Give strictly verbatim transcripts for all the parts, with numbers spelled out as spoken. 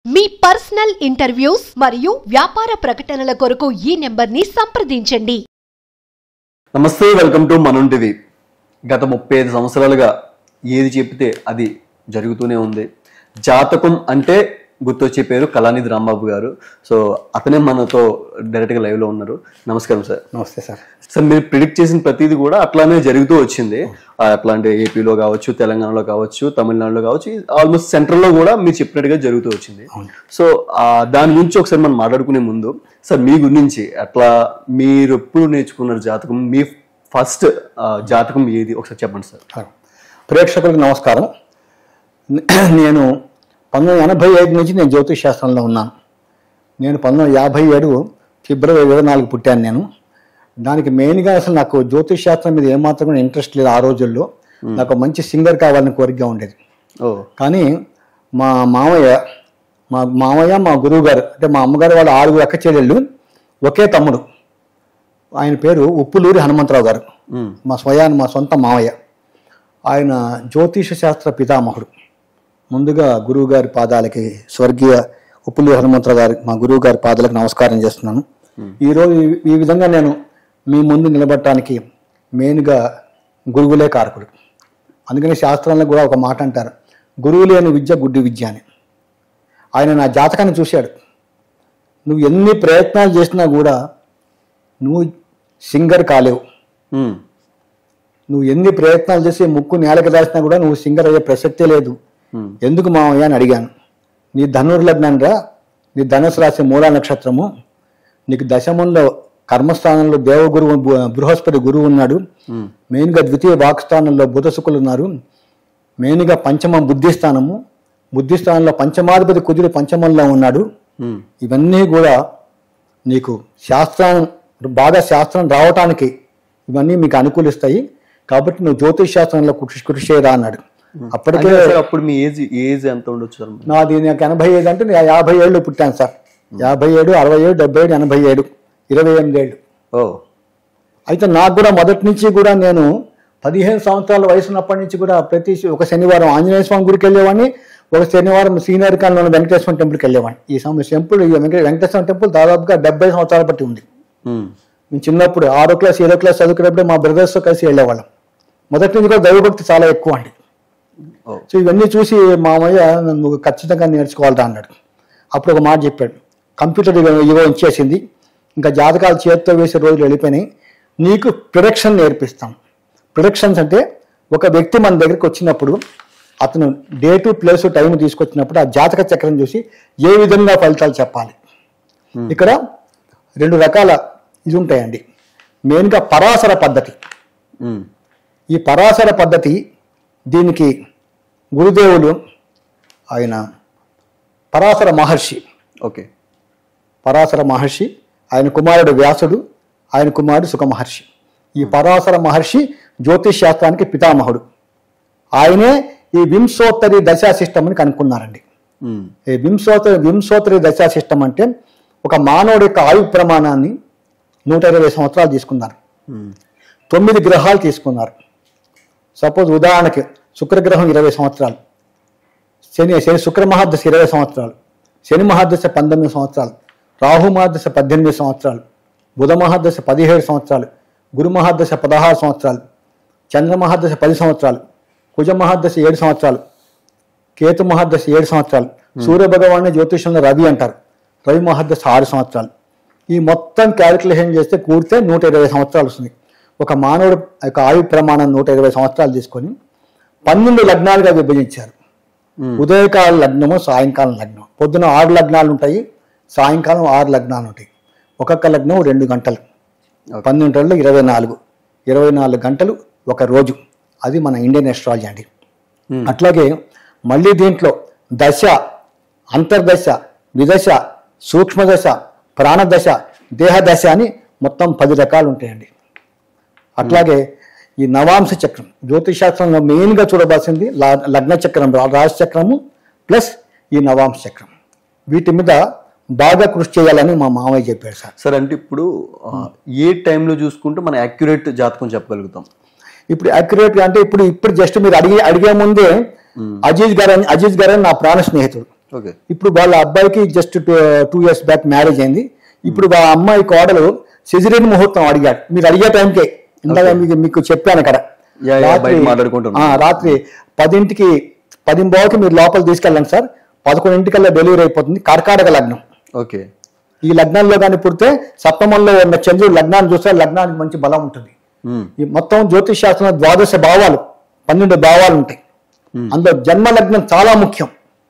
మీ personal interviews మరియు వ్యాపార ప్రకటనల కొరకు ఈ నెంబర్ని సంప్రదించండి. నమస్తే, వెల్కమ్ టు మనం టీవీ. గత ముప్పై ఐదు సంవత్సరాలుగా ఏది చెప్తే అది జరుగుతూనే ఉంది. జాతకం అంటే గుర్తొచ్చే పేరు కళానిధి రాంబాబు గారు. సో అతనే మనతో డైరెక్ట్గా లైవ్లో ఉన్నారు. నమస్కారం సార్. నమస్తే సార్. సార్, మీరు ప్రిడిక్ట్ చేసిన ప్రతిదీ కూడా అట్లానే జరుగుతూ వచ్చింది. అట్లాంటి ఏపీలో కావచ్చు, తెలంగాణలో కావచ్చు, తమిళనాడులో కావచ్చు, ఆల్మోస్ట్ సెంట్రల్లో కూడా మీరు చెప్పినట్టుగా జరుగుతూ వచ్చింది. సో దాని గురించి ఒకసారి మనం మాట్లాడుకునే ముందు సార్, మీ గురించి అట్లా మీరు ఎప్పుడు నేర్చుకున్నారు జాతకం? మీ ఫస్ట్ జాతకం ఏది ఒకసారి చెప్పండి సార్. ప్రేక్షకులకు నమస్కారం. నేను పంతొమ్మిది వందల ఎనభై ఐదు నుంచి నేను జ్యోతిష్ శాస్త్రంలో ఉన్నాను. నేను పంతొమ్మిది వందల యాభై ఏడు ఫిబ్రవరి ఇరవై నాలుగు పుట్టాను నేను. దానికి మెయిన్గా అసలు నాకు జ్యోతిష్ శాస్త్రం మీద ఏమాత్రం ఇంట్రెస్ట్ లేదు. ఆ రోజుల్లో నాకు మంచి సింగర్ కావాలని కోరికగా ఉండేది. కానీ మా మామయ్య మా మామయ్య మా గురువు గారు, అంటే మా అమ్మగారు వాళ్ళ ఆరుగురు అక్క చెల్లెళ్ళు, ఒకే తమ్ముడు. ఆయన పేరు ఉప్పులూరి హనుమంతరావు గారు. మా స్వయాన్ని మా సొంత మామయ్య. ఆయన జ్యోతిష శాస్త్ర పితామహుడు. ముందుగా గురువు గారి పాదాలకి, స్వర్గీయ ఉప్పులూరి హనుమంతరావు గారి మా గురువు గారి పాదాలకు నమస్కారం చేస్తున్నాను. ఈరోజు ఈ విధంగా నేను మీ ముందు నిలబడటానికి మెయిన్గా గురువులే కారకుడు. అందుకని శాస్త్రంలో కూడా ఒక మాట అంటారు, గురువు లేని విద్య గుడ్డి విద్య అని. ఆయన నా జాతకాన్ని చూశాడు. నువ్వు ఎన్ని ప్రయత్నాలు చేసినా కూడా నువ్వు సింగర్ కాలేవు. నువ్వు ఎన్ని ప్రయత్నాలు చేసి ముక్కు నేలకు దాచినా కూడా నువ్వు సింగర్ అయ్యే ప్రసక్తే లేదు. ఎందుకు మామయ్య అని అడిగాను. నీ ధనుర్ లగ్నం రా, నీ ధనుసు రాశి మూలా నక్షత్రము, నీకు దశమంలో కర్మస్థానంలో దేవగురువు బృహస్పతి గురువు ఉన్నాడు, మెయిన్గా ద్వితీయ వాక్స్థానంలో బుధ శుక్రులు ఉన్నారు, మెయిన్గా పంచమం బుద్ధిస్థానము, బుద్ధిస్థానంలో పంచమాధిపతి కుజుడు పంచమంలో ఉన్నాడు. ఇవన్నీ కూడా నీకు శాస్త్రం బాగా శాస్త్రం రావటానికి ఇవన్నీ మీకు అనుకూలిస్తాయి. కాబట్టి నువ్వు జ్యోతిష్ శాస్త్రంలో కృషి కృషి చేయరా అన్నాడు. అప్పటికే అప్పుడు మీ ఏజ్ ఏజ్ ఎంత ఉండొచ్చు? నాది నాకు ఎనభై ఐదు అంటే నేను యాభై ఏళ్ళు పుట్టాను సార్. యాభై ఏడు అరవై ఏడు డెబ్బై ఏడు ఎనభై ఏడు ఇరవై ఎనిమిది ఏళ్ళు. ఓ అయితే నాకు కూడా మొదటి నుంచి కూడా నేను పదిహేను సంవత్సరాల వయసు ఉన్నప్పటి నుంచి కూడా ప్రతి ఒక శనివారం ఆంజనేయ స్వామి గుడికి వెళ్ళేవాడిని, ఒక శనివారం సీనియర్ కాలంలో వెంకటేశ్వర టెంపుల్కి వెళ్ళేవాడిని. ఈ సమయం టెంపుల్ వెంకటేశ్వర టెంపుల్ దాదాపుగా డెబ్బై సంవత్సరాల బట్టి ఉంది. మేము చిన్నప్పుడు ఆరో క్లాస్ ఏడో క్లాస్ చదువుకునేప్పుడు మా బ్రదర్స్తో కలిసి వెళ్ళేవాళ్ళం. మొదటి నుంచి కూడా దైవభక్తి చాలా ఎక్కువ అండి. సో ఇవన్నీ చూసి మామయ్య నన్ను ఖచ్చితంగా నేర్చుకోవాలరా అన్నాడు. అప్పుడు ఒక మాట చెప్పాడు, కంప్యూటర్ యుగం ఇచ్చేసింది, ఇంకా జాతకాలు చేతితో వేసే రోజులు వెళ్ళిపోయినాయి, నీకు ప్రొడక్షన్ నేర్పిస్తాం. ప్రొడక్షన్స్ అంటే ఒక వ్యక్తి మన దగ్గరికి వచ్చినప్పుడు అతను డేటు ప్లేసు టైం తీసుకొచ్చినప్పుడు ఆ జాతక చక్రం చూసి ఏ విధంగా ఫలితాలు చెప్పాలి. ఇక్కడ రెండు రకాల ఇది ఉంటాయండి. మెయిన్గా పరాశర పద్ధతి. ఈ పరాశర పద్ధతి దీనికి గురుదేవులు ఆయన పరాశర మహర్షి. ఓకే. పరాశర మహర్షి, ఆయన కుమారుడు వ్యాసుడు, ఆయన కుమారుడు సుఖ మహర్షి. ఈ పరాశర మహర్షి జ్యోతిష్ శాస్త్రానికి పితామహుడు. ఆయనే ఈ వింశోత్తరి దశా సిస్టమ్ అని కనుక్కున్నారండి. ఈ వింశోత్తరి వింశోత్తరి దశా సిస్టమ్ అంటే ఒక మానవుడి యొక్క ఆయు ప్రమాణాన్ని నూట ఇరవై సంవత్సరాలు తీసుకున్నారు. తొమ్మిది గ్రహాలు తీసుకున్నారు. సపోజ్ ఉదాహరణకి శుక్రగ్రహం ఇరవై సంవత్సరాలు, శని శని శుక్ర మహాదశ ఇరవై సంవత్సరాలు, శని మహాదశ పంతొమ్మిది సంవత్సరాలు, రాహు మహాదశ పద్దెనిమిది సంవత్సరాలు, బుధ మహాదశ పదిహేడు సంవత్సరాలు, గురు మహాదశ పదహారు సంవత్సరాలు, చంద్ర మహాదశ పది సంవత్సరాలు, కుజ మహాదశ ఏడు సంవత్సరాలు, కేతు మహాదశ ఏడు సంవత్సరాలు, సూర్య భగవాన్ని జ్యోతిషంలో రవి అంటారు, రవి మహాదశ ఆరు సంవత్సరాలు. ఈ మొత్తం క్యాలిక్యులేషన్ చేస్తే కూడితే నూట ఇరవై సంవత్సరాలు వస్తుంది. ఒక మానవుడు యొక్క ఆయు ప్రమాణం నూట ఇరవై సంవత్సరాలు తీసుకొని పన్నెండు లగ్నాలుగా విభజించారు. ఉదయకాల లగ్నము, సాయంకాలం లగ్నం. పొద్దున ఆరు లగ్నాలు ఉంటాయి, సాయంకాలం ఆరు లగ్నాలు ఉంటాయి. ఒక్కొక్క లగ్నం రెండు గంటలు, పన్నెండు రోజులు ఇరవై నాలుగు ఇరవై నాలుగు గంటలు ఒక రోజు. అది మన ఇండియన్ ఎస్ట్రాలజీ అండి. అట్లాగే మళ్ళీ దీంట్లో దశ, అంతర్దశ, విదశ, సూక్ష్మదశ, ప్రాణదశ, దేహదశ అని మొత్తం పది రకాలు ఉంటాయండి. అట్లాగే ఈ నవాంశ చక్రం జ్యోతిష్ శాస్త్రంలో మెయిన్గా చూడవలసింది లగ్న చక్రం, రాశి చక్రము ప్లస్ ఈ నవాంశ చక్రం. వీటి మీద బాగా కృషి చేయాలని మా మామయ్య చెప్పాడు సార్. సార్ అంటే ఇప్పుడు ఏ టైంలో చూసుకుంటే మనం యాక్యురేట్ జాతకం చెప్పగలుగుతాం? ఇప్పుడు యాక్యురేట్ అంటే ఇప్పుడు ఇప్పుడు జస్ట్ మీరు అడిగి అడిగే ముందే అజీజ్ గారు అజీజ్ గారు నా ప్రాణ స్నేహితుడు. ఓకే. ఇప్పుడు వాళ్ళ అబ్బాయికి just two years back marriage అయింది. ఇప్పుడు వాళ్ళ అమ్మాయి కోడలు సిజరేన్ ముహూర్తం అడిగాడు. మీరు అడిగే టైంకే ఇందాక మీకు మీకు చెప్పాను అక్కడ రాత్రి రాత్రి పదింటికి పదింబావుకి మీరు లోపల తీసుకెళ్ళండి సార్, పదకొండింటికల్లా డెలివరీ అయిపోతుంది. కర్కాటక లగ్నం. ఓకే. ఈ లగ్నంలో కానీ పుడితే సప్తమంలో ఉన్న చంద్రుడు లగ్నాన్ని చూస్తే లగ్నానికి మంచి బలం ఉంటుంది. ఈ మొత్తం జ్యోతిష్ శాస్త్రంలో ద్వాదశ భావాలు పన్నెండు భావాలు ఉంటాయి. అందులో జన్మ లగ్నం చాలా ముఖ్యం.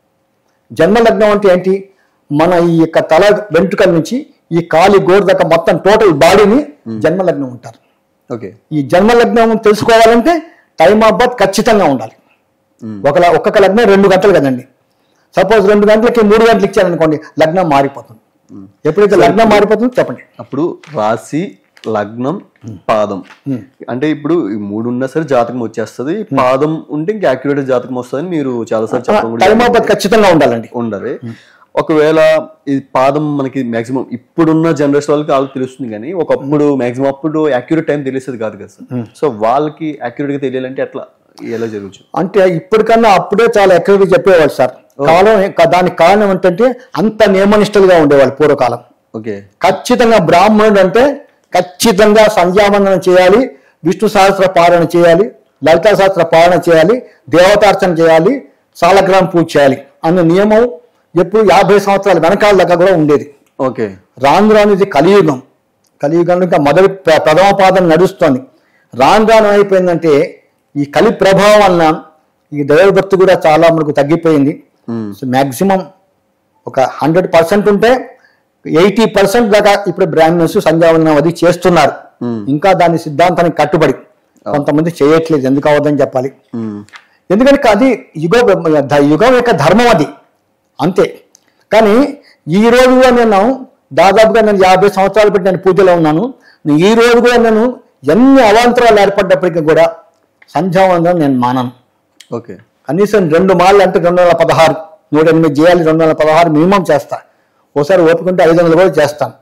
జన్మ లగ్నం అంటే ఏంటి? మన ఈ యొక్క తల వెంట్రుకల నుంచి ఈ కాలి గోరు దాకా మొత్తం టోటల్ బాడీని జన్మ లగ్నం ఉంటారు. ఓకే. ఈ జన్మ లగ్నం తెలుసుకోవాలంటే టైమ్ ఆఫ్ బర్త్ ఖచ్చితంగా ఉండాలి. ఒక ఒక్కొక్క లగ్నం రెండు గంటలు కదండి. సపోజ్ రెండు గంటలకి మూడు గంటలు ఇచ్చారనుకోండి, లగ్నం మారిపోతుంది. ఎప్పుడైతే లగ్నం మారిపోతుందో చెప్పండి. అప్పుడు రాశి, లగ్నం, పాదం అంటే ఇప్పుడు ఈ మూడు ఉన్నా సరే జాతకం వచ్చేస్తుంది. పాదం ఉంటే ఇంకా యాక్యురేట్ జాతకం వస్తుంది మీరు చాలా సార్లు చెప్పడం టైమ్ ఆఫ్ బర్త్ ఖచ్చితంగా ఉండాలండి. ఉండాలి. ఒకవేళ ఈ పాదం మనకి మాక్సిమం ఇప్పుడున్న జనరేషన్ వాళ్ళకి వాళ్ళకి తెలుస్తుంది, కానీ ఒకప్పుడు మాక్సిమం అప్పుడు యాక్యురేట్ టైం తెలిసేది కాదు కదా సార్. సో వాళ్ళకి యాక్యురేట్ గా తెలియాలంటే ఎట్లా ఎలా జరగచ్చు? అంటే ఇప్పటికన్నా అప్పుడే చాలా యాక్యురేట్ చెప్పేవాళ్ళు సార్. కాలం దానికి కారణం ఏంటంటే అంత నియమనిష్టలుగా ఉండేవాళ్ళు పూర్వకాలం. ఓకే. ఖచ్చితంగా బ్రాహ్మణుడు అంటే ఖచ్చితంగా సంధ్యావందనం చేయాలి, విష్ణు సహస్ర పారాయణ చేయాలి, లలితా సహస్ర పారాయణ చేయాలి, దేవతార్చన చేయాలి, సాలగ్రామ పూజ చేయాలి అన్న నియమం ఎప్పుడు యాభై సంవత్సరాల వెనకాల దాకా కూడా ఉండేది. ఓకే. రాను రాను ఇది కలియుగం. కలియుగంలో ఇంకా మొదటి ప్రథమ పాదం నడుస్తుంది. రాను రాను అయిపోయిందంటే ఈ కలి ప్రభావం వలన ఈ దైవభక్తి కూడా చాలా మనకు తగ్గిపోయింది. మ్యాక్సిమం ఒక హండ్రెడ్ పర్సెంట్ ఉంటే ఎయిటీ పర్సెంట్ దాకా ఇప్పుడు బ్రాహ్మణ్స్ సంధ్యావందనం అది చేస్తున్నారు. ఇంకా దాని సిద్ధాంతానికి కట్టుబడి కొంతమంది చేయట్లేదు. ఎందుకు అవద్దని చెప్పాలి. ఎందుకంటే అది యుగ యుగం యొక్క ధర్మం అది, అంతే. కానీ ఈ రోజు కూడా నేను దాదాపుగా నేను యాభై సంవత్సరాలు పెట్టి నేను పూజలో ఉన్నాను. ఈ రోజు కూడా నేను ఎన్ని అవాంతరాలు ఏర్పడ్డప్పటికీ కూడా సంధ్యావందనం నేను మానను. ఓకే. కనీసం రెండు మార్లు అంటే రెండు వందల పదహారు నూట ఎనిమిది చేయాలి, రెండు వందల పదహారు మినిమం చేస్తా. ఒకసారి ఓపుకుంటే ఐదు వందలు కూడా చేస్తాను.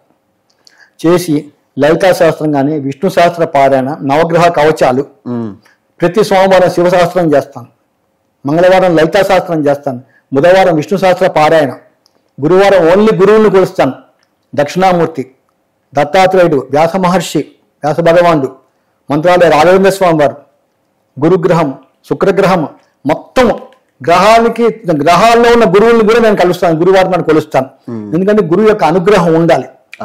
చేసి లలితా శాస్త్రం కానీ విష్ణు శాస్త్ర పారాయణ, నవగ్రహ కవచాలు, ప్రతి సోమవారం శివశాస్త్రం చేస్తాను, మంగళవారం లలితా శాస్త్రం చేస్తాను, బుధవారం విష్ణు శాస్త్ర పారాయణ, గురువారం ఓన్లీ గురువుని కొలుస్తాను. దక్షిణామూర్తి, దత్తాత్రేయుడు, వ్యాస మహర్షి, వ్యాస భగవానుడు, మంత్రాలయ రాఘవేంద్ర స్వామి వారు, గురుగ్రహం, శుక్రగ్రహం, మొత్తం గ్రహానికి గ్రహాల్లో ఉన్న గురువుల్ని కూడా నేను కలుస్తాను. గురువారం నేను కొలుస్తాను. ఎందుకంటే గురువు యొక్క అనుగ్రహం ఉండాలి.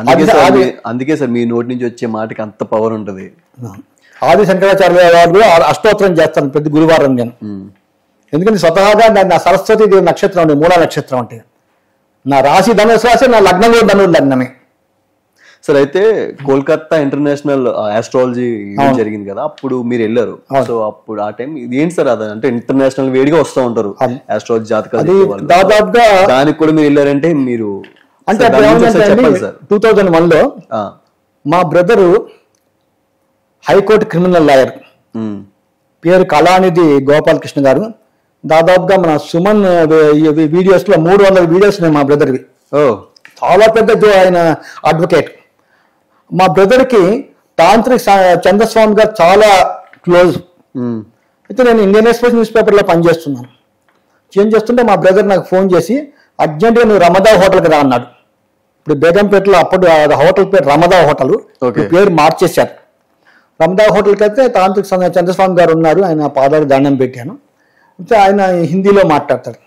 అందుకే సార్ మీ నోటి నుంచి వచ్చే మాటకి అంత పవర్ ఉంటుంది. ఆది శంకరాచార్య వారు కూడా అష్టోత్తరం చేస్తాను ప్రతి గురువారం నేను. ఎందుకంటే స్వతహాగా నా సరస్వతి దేవి నక్షత్రం ఉంది, మూలా నక్షత్రం అంటే నా రాశి ధనుసు రాశి, నా లగ్నం కూడా ధనుర్ లగ్నమే. సార్ అయితే కోల్కతా ఇంటర్నేషనల్ ఆస్ట్రాలజీ జరిగింది కదా, అప్పుడు మీరు వెళ్ళారు. సో అప్పుడు ఆ టైం ఏంటి సార్ అది అంటే ఇంటర్నేషనల్ వేడిగా వస్తూ ఉంటారు ఆస్ట్రాలజీ జాతకాలు, దాదాపుగా దానికి కూడా మీరు వెళ్ళారంటే మీరు అంటే టూ థౌజండ్ వన్ లో మా బ్రదరు హైకోర్టు క్రిమినల్ లాయర్, పేరు కళానిధి గోపాలకృష్ణ గారు. దాదాపుగా మన సుమన్ వీడియోస్ లో మూడు వందల వీడియోస్ ఉన్నాయి మా బ్రదర్వి. చాలా పెద్ద ఆయన అడ్వకేట్. మా బ్రదర్కి తాంత్రిక్ చంద్రస్వామి గారు చాలా క్లోజ్. అయితే నేను ఇండియన్ ఎక్స్ప్రెస్ న్యూస్ పేపర్లో పనిచేస్తున్నాను. చేంజ్ చేస్తుంటే మా బ్రదర్ నాకు ఫోన్ చేసి అర్జెంటుగా నువ్వు రమదా హోటల్కి రా అన్నాడు. ఇప్పుడు బేగంపేటలో అప్పుడు హోటల్ పేరు రమదా హోటల్, పేరు మార్చేశారు. రమదా హోటల్కి అయితే తాంత్రిక్ చంద్రస్వామి గారు ఉన్నారు. ఆయన పాదాలు దండం పెట్టాను. ఆయన హిందీలో మాట్లాడతాడు.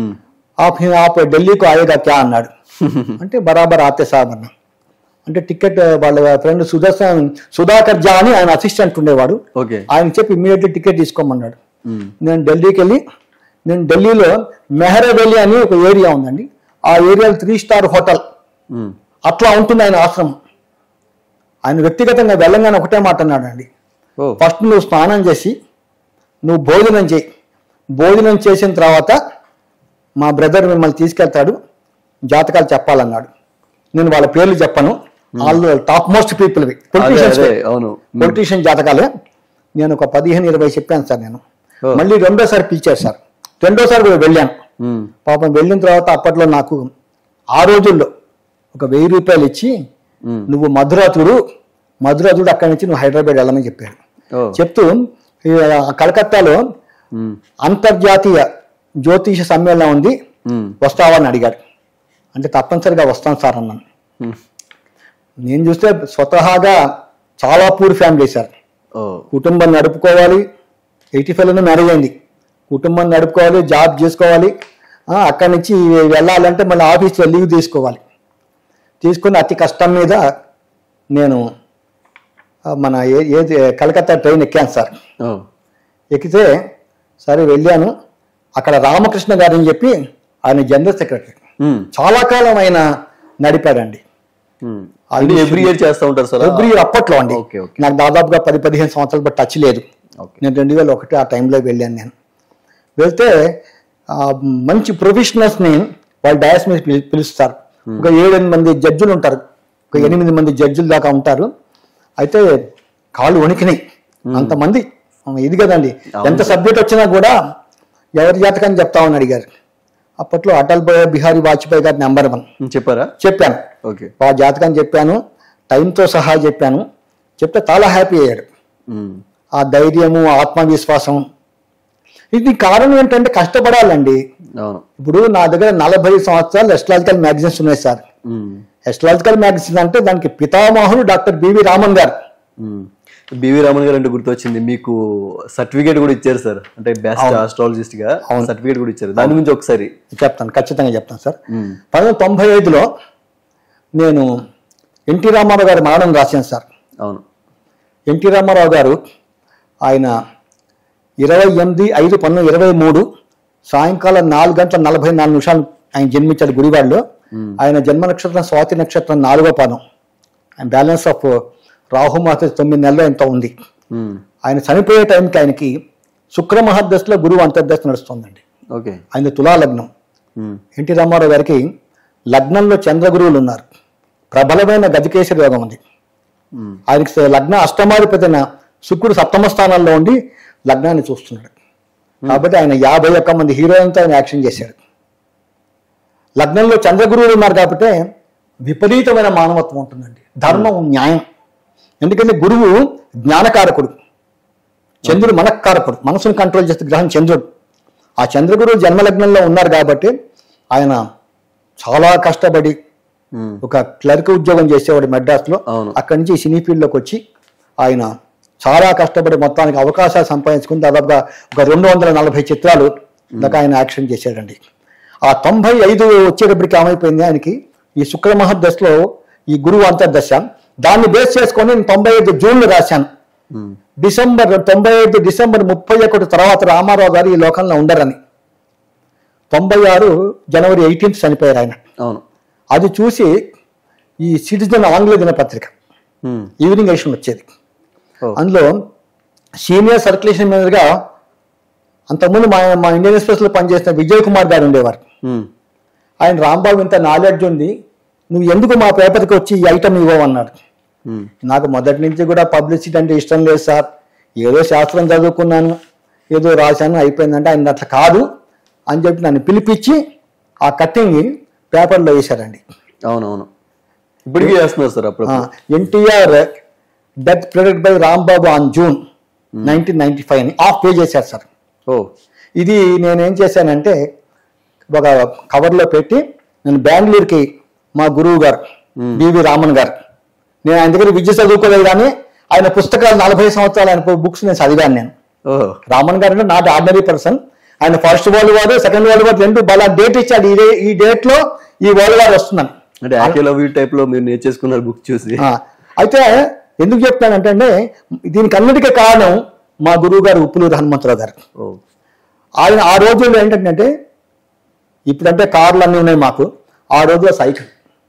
ఆప్ ఢిల్లీకి ఆయేగా క్యా అన్నాడు. అంటే బరాబర్ ఆతే సాబ్ అన్నా. అంటే టికెట్ వాళ్ళ ఫ్రెండ్ సుదర్శన్ సుధాకర్ జా అని ఆయన అసిస్టెంట్ ఉండేవాడు. ఆయన చెప్పి ఇమీడియట్లీ టికెట్ తీసుకోమన్నాడు. నేను ఢిల్లీకి వెళ్ళి నేను ఢిల్లీలో మెహరవెల్లి అని ఒక ఏరియా ఉందండి. ఆ ఏరియాలో త్రీ స్టార్ హోటల్ అట్లా ఉంటుంది ఆయన ఆశ్రమం. ఆయన వ్యక్తిగతంగా వెళ్ళంగానే ఒకటే మాట అన్నాడు అండి, ఫస్ట్ నువ్వు స్నానం చేసి నువ్వు భోజనం చేయి, భోజనం చేసిన తర్వాత మా బ్రదర్ మిమ్మల్ని తీసుకెళ్తాడు, జాతకాలు చెప్పాలన్నాడు. నేను వాళ్ళ పేర్లు చెప్పను, వాళ్ళు top most people politicians politician జాతకాలే. నేను ఒక పదిహేను ఇరవై చెప్పాను సార్. నేను మళ్ళీ రెండోసారి పిలిచారు సార్. రెండోసారి కూడా వెళ్ళాను. పాపం వెళ్ళిన తర్వాత అప్పట్లో నాకు ఆ రోజుల్లో ఒక వెయ్యి రూపాయలు ఇచ్చి నువ్వు మధురాతుడు మధురాతుడు అక్కడి నుంచి నువ్వు హైదరాబాద్ వెళ్ళమని చెప్పాడు. చెప్తూ కలకత్తాలో అంతర్జాతీయ జ్యోతిష సమ్మేళనం ఉంది, వస్తావా అని అడిగాడు. అంటే తప్పనిసరిగా వస్తాను సార్ అన్నాను. నేను చూస్తే స్వతహాగా చాలా పూర్ ఫ్యామిలీ సార్. కుటుంబం నడుపుకోవాలి, ఎయిటీ ఫైవ్లోనే మ్యారేజ్ అయింది. కుటుంబం నడుపుకోవాలి, జాబ్ చేసుకోవాలి, అక్కడి నుంచి వెళ్ళాలంటే మళ్ళీ ఆఫీస్లో లీవ్ తీసుకోవాలి. తీసుకుని అతి కష్టం మీద నేను మన ఏది కలకత్తా ట్రైన్ ఎక్కాను సార్. ఎక్కితే సరే వెళ్ళాను. అక్కడ రామకృష్ణ గారు అని చెప్పి ఆయన జనరల్ సెక్రటరీ, చాలా కాలం ఆయన నడిపాడండి. ఎవ్రీ ఇయర్ చేస్తూ ఉంటారు సార్? ఎవ్రీ ఇయర్ అప్పట్లో అండి. నాకు దాదాపుగా పది పదిహేను సంవత్సరాలు బట్టి టచ్ లేదు. నేను రెండు వేల ఒకటి ఆ టైంలో వెళ్ళాను. నేను వెళ్తే మంచి ప్రొఫెషనల్స్ని వాళ్ళు డయాస్ మీద పిలుస్తారు. ఒక ఏడెనిమిది మంది జడ్జిలు ఉంటారు, ఒక ఎనిమిది మంది జడ్జిలు దాకా ఉంటారు. అయితే కాళ్ళు వణికినాయి, అంతమంది ఇది కదండి. ఎంత సబ్జెక్ట్ వచ్చినా కూడా ఎవరి జాతకం చెప్తామని అడిగారు. అప్పట్లో అటల్ బిహారీ వాజ్పేయి గారి నెంబర్ వన్ చెప్పారా? చెప్పాను. ఆ జాతకం చెప్పాను, టైంతో సహా చెప్పాను. చెప్తే చాలా హ్యాపీ అయ్యాడు. ఆ ధైర్యము, ఆత్మవిశ్వాసం. ఇది కారణం ఏంటంటే కష్టపడాలండి. ఇప్పుడు నా దగ్గర నలభై సంవత్సరాలు ఎస్ట్రాలజికల్ మ్యాగజైన్స్ ఉన్నాయి సార్. ఎస్ట్రాలజికల్ మ్యాగజైన్ అంటే దానికి పితామహుడు డాక్టర్ బివి రామన్ గారు. బివి రామన్ గారు అంటే గుర్తొచ్చింది, మీకు సర్టిఫికేట్ కూడా ఇచ్చారు సార్, అంటే బెస్ట్ ఆస్ట్రాలజిస్ట్ గా సర్టిఫికేట్ కూడా ఇచ్చారు. దాని గురించి ఒకసారి చెప్తాను, ఖచ్చితంగా చెప్తాను సార్. పంతొమ్మిది వందల తొంభై ఐదులో నేను ఎన్టీ రామారావు గారి మరణం రాశాను సార్. అవును. ఎన్టీ రామారావు గారు ఆయన ఇరవై ఎనిమిది ఐదు పంతొమ్మిది ఇరవై మూడు సాయంకాలం నాలుగు గంటల నలభై నాలుగు నిమిషాలు ఆయన జన్మించాడు గుడివాడలో. ఆయన జన్మ నక్షత్రం స్వాతి నక్షత్రం నాలుగో పాదం. ఆయన బ్యాలెన్స్ ఆఫ్ రాహుమాత తొమ్మిది నెలలు ఎంత ఉంది. ఆయన చనిపోయే టైంకి ఆయనకి శుక్ర మహర్దశలో గురువు అంతర్దశ నడుస్తుందండి. ఓకే. ఆయన తులా లగ్నం. ఎన్టీ రామారావు గారికి లగ్నంలో చంద్రగురువులు ఉన్నారు. ప్రబలమైన గజకేశ్వర యోగం ఉంది. ఆయనకి లగ్న అష్టమాధిపతిన శుక్రుడు సప్తమ స్థానాల్లో ఉండి లగ్నాన్ని చూస్తున్నాడు. కాబట్టి ఆయన యాభై ఒక్క మంది హీరోయిన్తో ఆయన యాక్షన్ చేశాడు. లగ్నంలో చంద్రగురువులు ఉన్నారు కాబట్టి విపరీతమైన మానవత్వం ఉంటుందండి, ధర్మం, న్యాయం. ఎందుకంటే గురువు జ్ఞానకారకుడు, చంద్రుడు మనకారకుడు, మనసును కంట్రోల్ చేస్తే గ్రహం చంద్రుడు. ఆ చంద్రగురువు జన్మలగ్నంలో ఉన్నారు కాబట్టి ఆయన చాలా కష్టపడి ఒక క్లర్క్ ఉద్యోగం చేసేవాడు మెడ్రాస్లో. అక్కడి నుంచి సినీ ఫీల్డ్లోకి వచ్చి ఆయన చాలా కష్టపడి మొత్తానికి అవకాశాలు సంపాదించుకుని దాదాపుగా ఒక రెండు వందల నలభై చిత్రాలు దాకా ఆయన యాక్షన్ చేశాడండి. ఆ తొంభై ఐదు వచ్చేటప్పటికి ఏమైపోయింది, ఆయనకి ఈ శుక్ర మహర్దశలో ఈ గురువు అంతర్దశ. దాన్ని బేస్ చేసుకొని నేను తొంభై ఐదు జూన్లో రాశాను. డిసెంబర్ తొంభై ఐదు డిసెంబర్ ముప్పై ఒకటి తర్వాత రామారావు గారు ఈ లోకంలో ఉండరని. తొంభై ఆరు జనవరి ఎయిటీన్త్ చనిపోయారు ఆయన. అవును. అది చూసి ఈ సిటిజన్ ఆంగ్ల దినపత్రిక ఈవినింగ్ ఎడిషన్ వచ్చేది. అందులో సీనియర్ సర్క్యులేషన్ మేనేజర్గా అంతకుముందు మా మా ఇండియన్ ఎక్స్ప్రెస్లో పనిచేసిన విజయ్ కుమార్ గారు ఉండేవారు. ఆయన రాంబాబు ఇంత నాలెడ్జ్ ఉంది, నువ్వు ఎందుకు మా పేపర్కి వచ్చి ఈ ఐటమ్ ఇవ్వమన్నాడు. నాకు మొదటి నుంచి కూడా పబ్లిసిటీ అంటే ఇష్టం లేదు సార్, ఏదో శాస్త్రం చదువుకున్నాను, ఏదో రాశాను, అయిపోయిందంటే ఆయన అట్లా కాదు అని చెప్పి నన్ను పిలిపించి ఆ కట్టింగ్ పేపర్లో వేశారండి. అవునవును, ఇప్పటికీ చేస్తున్నారు సార్. అప్పుడు NTR death predict by Rambabu on June nineteen ninety five అని ఆఫ్ పే చేశారు సార్. ఓ ఇది నేనేం చేశానంటే ఒక కవర్లో పెట్టి నేను బెంగళూరుకి మా గురువు గారు బివి రామన్ గారు, నేను ఆయన దగ్గర విద్య చదువుకోలేదు కానీ ఆయన పుస్తకాలు నలభై సంవత్సరాలు ఆయన బుక్స్ నేను చదివాను. నేను రామన్ గారు అంటే నాట్ ఆర్డినరీ పర్సన్. ఆయన first world war, second world war రెండు బాగా డేట్ ఇచ్చాడు. ఇదే ఈ డేట్ లో ఈ వరల్డ్ వార్ వస్తుందని. టైప్ లో మీరు నేర్చేసుకున్నారు బుక్ చూసి. అయితే ఎందుకు చెప్తానంటే అంటే దీనికి అన్నిటికీ కారణం మా గురువు గారు ఉప్పులూరు హనుమంతరావు గారు. ఆయన ఆ రోజుల్లో ఏంటంటే ఇప్పుడంటే కార్లు అన్నీ ఉన్నాయి మాకు, ఆ రోజుల్లో సైకిల్.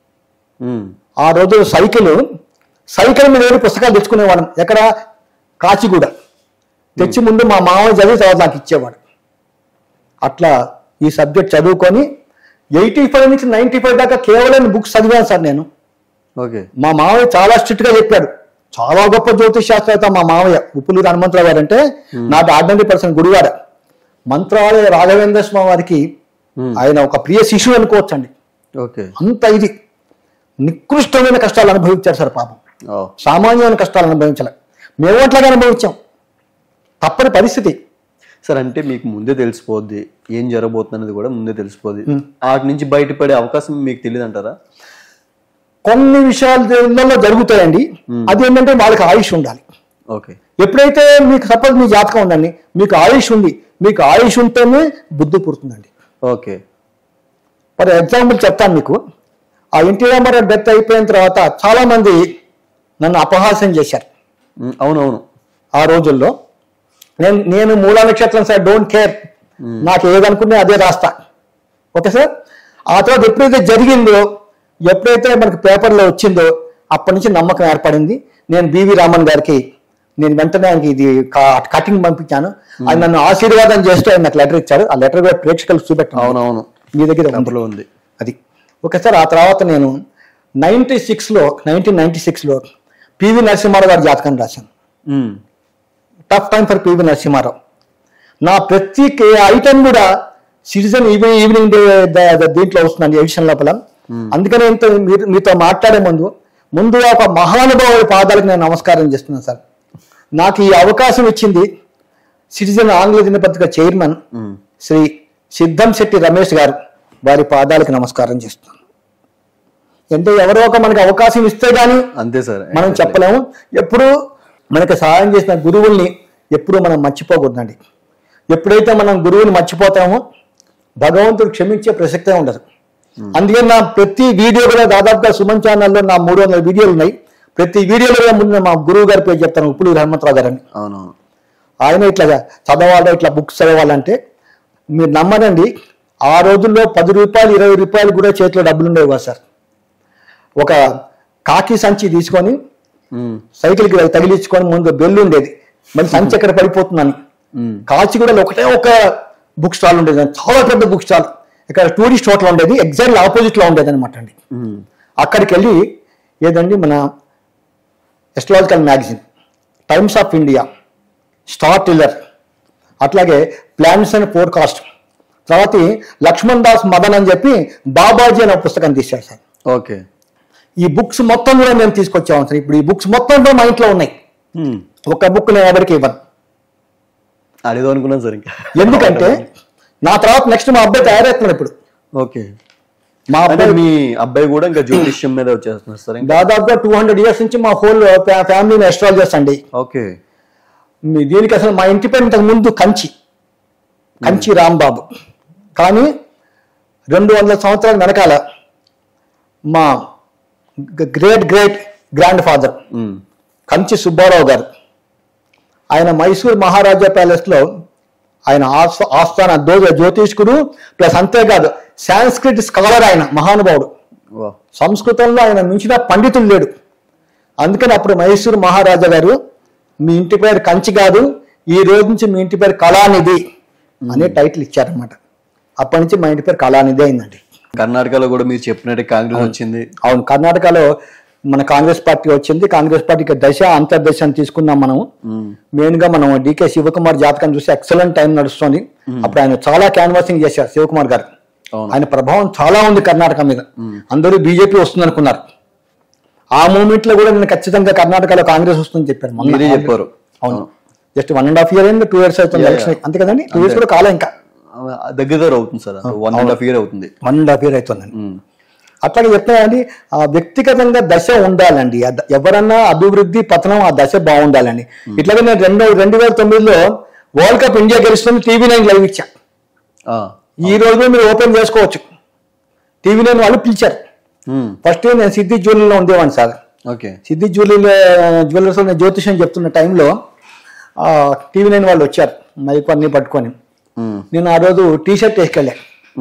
ఆ రోజు సైకిల్ సైకిల్ మీద ఏడు పుస్తకాలు తెచ్చుకునేవాడు. ఎక్కడ? కాచిగూడ. తెచ్చి ముందు మా మామయ్య చదివి తర్వాత నాకు ఇచ్చేవాడు. అట్లా ఈ సబ్జెక్ట్ చదువుకొని ఎయిటీ ఫైవ్ నుంచి నైన్టీ ఫైవ్ దాకా కేవలం బుక్స్ చదివాను సార్ నేను. ఓకే. మా మామయ్య చాలా స్ట్రిక్ట్ గా చెప్పాడు. చాలా గొప్ప జ్యోతిష్ శాస్త్రవేత్త మా మామయ్య ఉప్పులూరు హనుమంతరావు గారు. అంటే not ordinary person. Gudivada Mantralaya Raghavendra Swami వారికి ఆయన ఒక ప్రియ శిష్యుడు అనుకోవచ్చు అండి. ఓకే. అంత ఇది నికృష్టమైన కష్టాలు అనుభవించారు సార్ పాపం. సామాన్యమైన కష్టాలు అనుభవించాలి. మేము అట్లాగే అనుభవించాం, తప్పని పరిస్థితి. సార్ అంటే మీకు ముందే తెలిసిపోద్ది ఏం జరగబోతుంది అనేది కూడా ముందే తెలిసిపోద్ది, వాటి నుంచి బయటపడే అవకాశం మీకు తెలియదు అంటారా? కొన్ని విషయాలు జరుగుతాయండి, అదేంటంటే వాళ్ళకి ఆయుష్ ఉండాలి. ఓకే. ఎప్పుడైతే మీకు సపోజ్ మీ జాతకం ఉందండి, మీకు ఆయుష్ ఉంది, మీకు ఆయుష్ ఉంటేనే బుద్ధి పుడుతుందండి. ఓకే. ఫర్ ఎగ్జాంపుల్ చెప్తాను మీకు. ఆ ఎన్టీ రామారావు డెత్ అయిపోయిన తర్వాత చాలా మంది నన్ను అపహాస్యం చేశారు. అవునవును. ఆ రోజుల్లో నేను నేను మూలా నక్షత్రం సార్, డోంట్ కేర్, నాకు ఏదనుకున్నా అదే రాస్తా. Okay sir. ఆ తర్వాత ఎప్పుడైతే జరిగిందో, ఎప్పుడైతే మనకి పేపర్లో వచ్చిందో, అప్పటి నుంచి నమ్మకం ఏర్పడింది. నేను బివి రామన్ గారికి నేను వెంటనే ఆయనకి ఇది కటింగ్ పంపించాను. ఆయన నన్ను ఆశీర్వాదం చేస్తూ ఆయన నాకు లెటర్ ఇచ్చాడు. ఆ లెటర్ కూడా ప్రేక్షకులకు చూపెట్టాను. అవునవును, మీ దగ్గర అందులో ఉంది అది. Okay sir. ఆ తర్వాత నేను నైన్టీ సిక్స్లో నైన్టీన్ నైన్టీ సిక్స్లో పివి నరసింహారావు గారి జాతకం రాశాను. Tough time for PV Narasimharao. నా ప్రతి ఐటమ్ కూడా సిటిజన్ ఈవినింగ్ ఈవినింగ్ దీంట్లో వస్తుందండి, ఎడిషన్ లోపల. అందుకని ఇంత మీరు మీతో మాట్లాడే ముందు ముందుగా ఒక మహానుభావుడి పాదాలకు నేను నమస్కారం చేస్తున్నాను సార్. నాకు ఈ అవకాశం ఇచ్చింది సిటిజన్ ఆంగ్ల దినపత్రిక చైర్మన్ శ్రీ సిద్ధం శెట్టి రమేష్ గారు, వారి పాదాలకు నమస్కారం చేస్తున్నాను. అంటే ఎవరో ఒక మనకి అవకాశం ఇస్తే గానీ అంతే సార్ మనం చెప్పలేము. ఎప్పుడు మనకి సహాయం చేసిన గురువుల్ని ఎప్పుడూ మనం మర్చిపోకూడదండి. ఎప్పుడైతే మనం గురువుని మర్చిపోతామో భగవంతుడు క్షమించే ప్రసక్తే ఉండదు. అందుకని నా ప్రతి వీడియో కూడా దాదాపుగా సుమన్ ఛానల్లో నా మూడు వందల వీడియోలు ఉన్నాయి. ప్రతి వీడియోలో కూడా ముందు మా గురువు గారి పేరు చెప్తాను, ఉప్పులూరి హనుమంతరావు గారు అని. అవునవును. ఆయన ఇట్లా చదవాలి, ఇట్లా బుక్స్ చదవాలంటే మీరు నమ్మరండి, ఆ రోజుల్లో పది రూపాయలు ఇరవై రూపాయలు కూడా చేతిలో డబ్బులు ఉండేవి కదా సార్. ఒక కాకి సంచి తీసుకొని సైకిల్కి తగిలించుకొని ముందు బెల్లు ఉండేది, మళ్ళీ సంచి ఎక్కడ పడిపోతుందని. కాచిగూడలో ఒకటే ఒక బుక్ స్టాల్ ఉండేది, చాలా పెద్ద బుక్ స్టాల్. ఇక్కడ టూరిస్ట్ హోటల్ ఉండేది, ఎగ్జాక్ట్లీ ఆపోజిట్ లో ఉండేది అనమాట అండి. అక్కడికి వెళ్ళి ఏదండి మన astrological magazine, Times of India, star teller, అట్లాగే ప్లాన్స్ అండ్ ఫోర్కాస్ట్, తర్వాత లక్ష్మణ్ దాస్ మదన్ అని చెప్పి బాబాజీ అనే పుస్తకం తీశారు సార్. ఓకే. ఈ బుక్స్ మొత్తం కూడా మేము తీసుకొచ్చాము సార్. ఇప్పుడు ఈ బుక్స్ మొత్తం కూడా మా ఇంట్లో ఉన్నాయి. ఒక బుక్ నేను ఎవరికి ఇవ్వను, అడిదో అనుకున్నాను సార్. ఇంకా ఎందుకంటే నా తర్వాత నెక్స్ట్ మా అబ్బాయి తయారవుతున్నాడు ఇప్పుడు. ఓకే. మా అబ్బాయి మీ అబ్బాయి కూడా ఇంకా జ్యోతిష్యం మీద వచ్చేస్తున్నారు సార్. దాదాపుగా టూ హండ్రెడ్ ఇయర్స్ నుంచి మా హోల్ ఫ్యామిలీని ఎస్ట్రాలజర్స్ అండి. ఓకే. దీనికి అసలు మా ఇంటి పేరు ఇంతకు ముందు కంచి కంచి రాంబాబు, కానీ రెండు వందల సంవత్సరాల వెనకాల మా great great grandfather Kanchi Subbarao గారు, ఆయన మైసూర్ మహారాజా ప్యాలెస్ లో ఆయన ఆస్థాన జ్యోతిష్కుడు ప్లస్ అంతేకాదు సాంస్క్రిట్ స్కాలర్, ఆయన మహానుభావుడు. సంస్కృతంలో ఆయన మించిన పండితులు లేడు. అందుకని అప్పుడు మైసూర్ మహారాజా గారు మీ ఇంటి పేరు కంచి కాదు, ఈ రోజు నుంచి మీ ఇంటి పేరు కళానిధి అనే టైటిల్ ఇచ్చారనమాట. అప్పటి నుంచి మా ఇంటి పేరు కళానిధి అయిందండి. కర్ణాటకలో కూడా మీరు చెప్పినట్టు కాంగ్రెస్ వచ్చింది. అవును, కర్ణాటకలో మన కాంగ్రెస్ పార్టీ వచ్చింది. కాంగ్రెస్ పార్టీకి దశ అంతర్దశ అని తీసుకున్నాం మనం. మెయిన్ గా మనం డికే శివకుమార్ జాతకం చూసి ఎక్సలెంట్ టైం నడుస్తుంది. అప్పుడు ఆయన చాలా క్యాన్వాసింగ్ చేశారు శివకుమార్ గారు. ఆయన ప్రభావం చాలా ఉంది కర్ణాటక మీద. అందరూ బీజేపీ వస్తుంది అనుకున్నారు. ఆ మూమెంట్ లో కూడా నేను ఖచ్చితంగా కర్ణాటకలో కాంగ్రెస్ వస్తుందని చెప్పారు. చెప్పారు. అవును, just one and half year అయింది, టూ ఇయర్స్ అవుతుంది ఎలక్షన్. అంతే కదండి, టూ ఇయర్స్ కూడా కాలే, ఇంకా దగ్గర దగ్గర అవుతుంది sir. One and half year అవుతుంది. వన్ అండ్ హాఫ్ ఇయర్ అవుతుందండి. అట్లాగే చెప్తానండి, ఆ వ్యక్తిగతంగా దశ ఉండాలండి. ఎవరన్నా అభివృద్ధి పతనం ఆ దశ బాగుండాలండి. ఇట్లాగే నేను రెండు రెండు వేల తొమ్మిదిలో వరల్డ్ కప్ ఇండియా గెలుస్తుంది టీవీ నైన్ లైవ్ ఇచ్చా. ఈ రోజు మీరు ఓపెన్ చేసుకోవచ్చు, టీవీ నైన్ వాళ్ళు పిలిచారు. ఫస్ట్ నేను సిద్ధి జ్యువెలరీలో ఉండేవాడిని sir. Okay. Siddhi jewellery jewellers నేను జ్యోతిషం చెప్తున్న టైంలో టీవీ నైన్ వాళ్ళు వచ్చారు మైక్ అన్ని పట్టుకొని. నేను ఆ రోజు టీ షర్ట్ వేసుకెళ్ళా.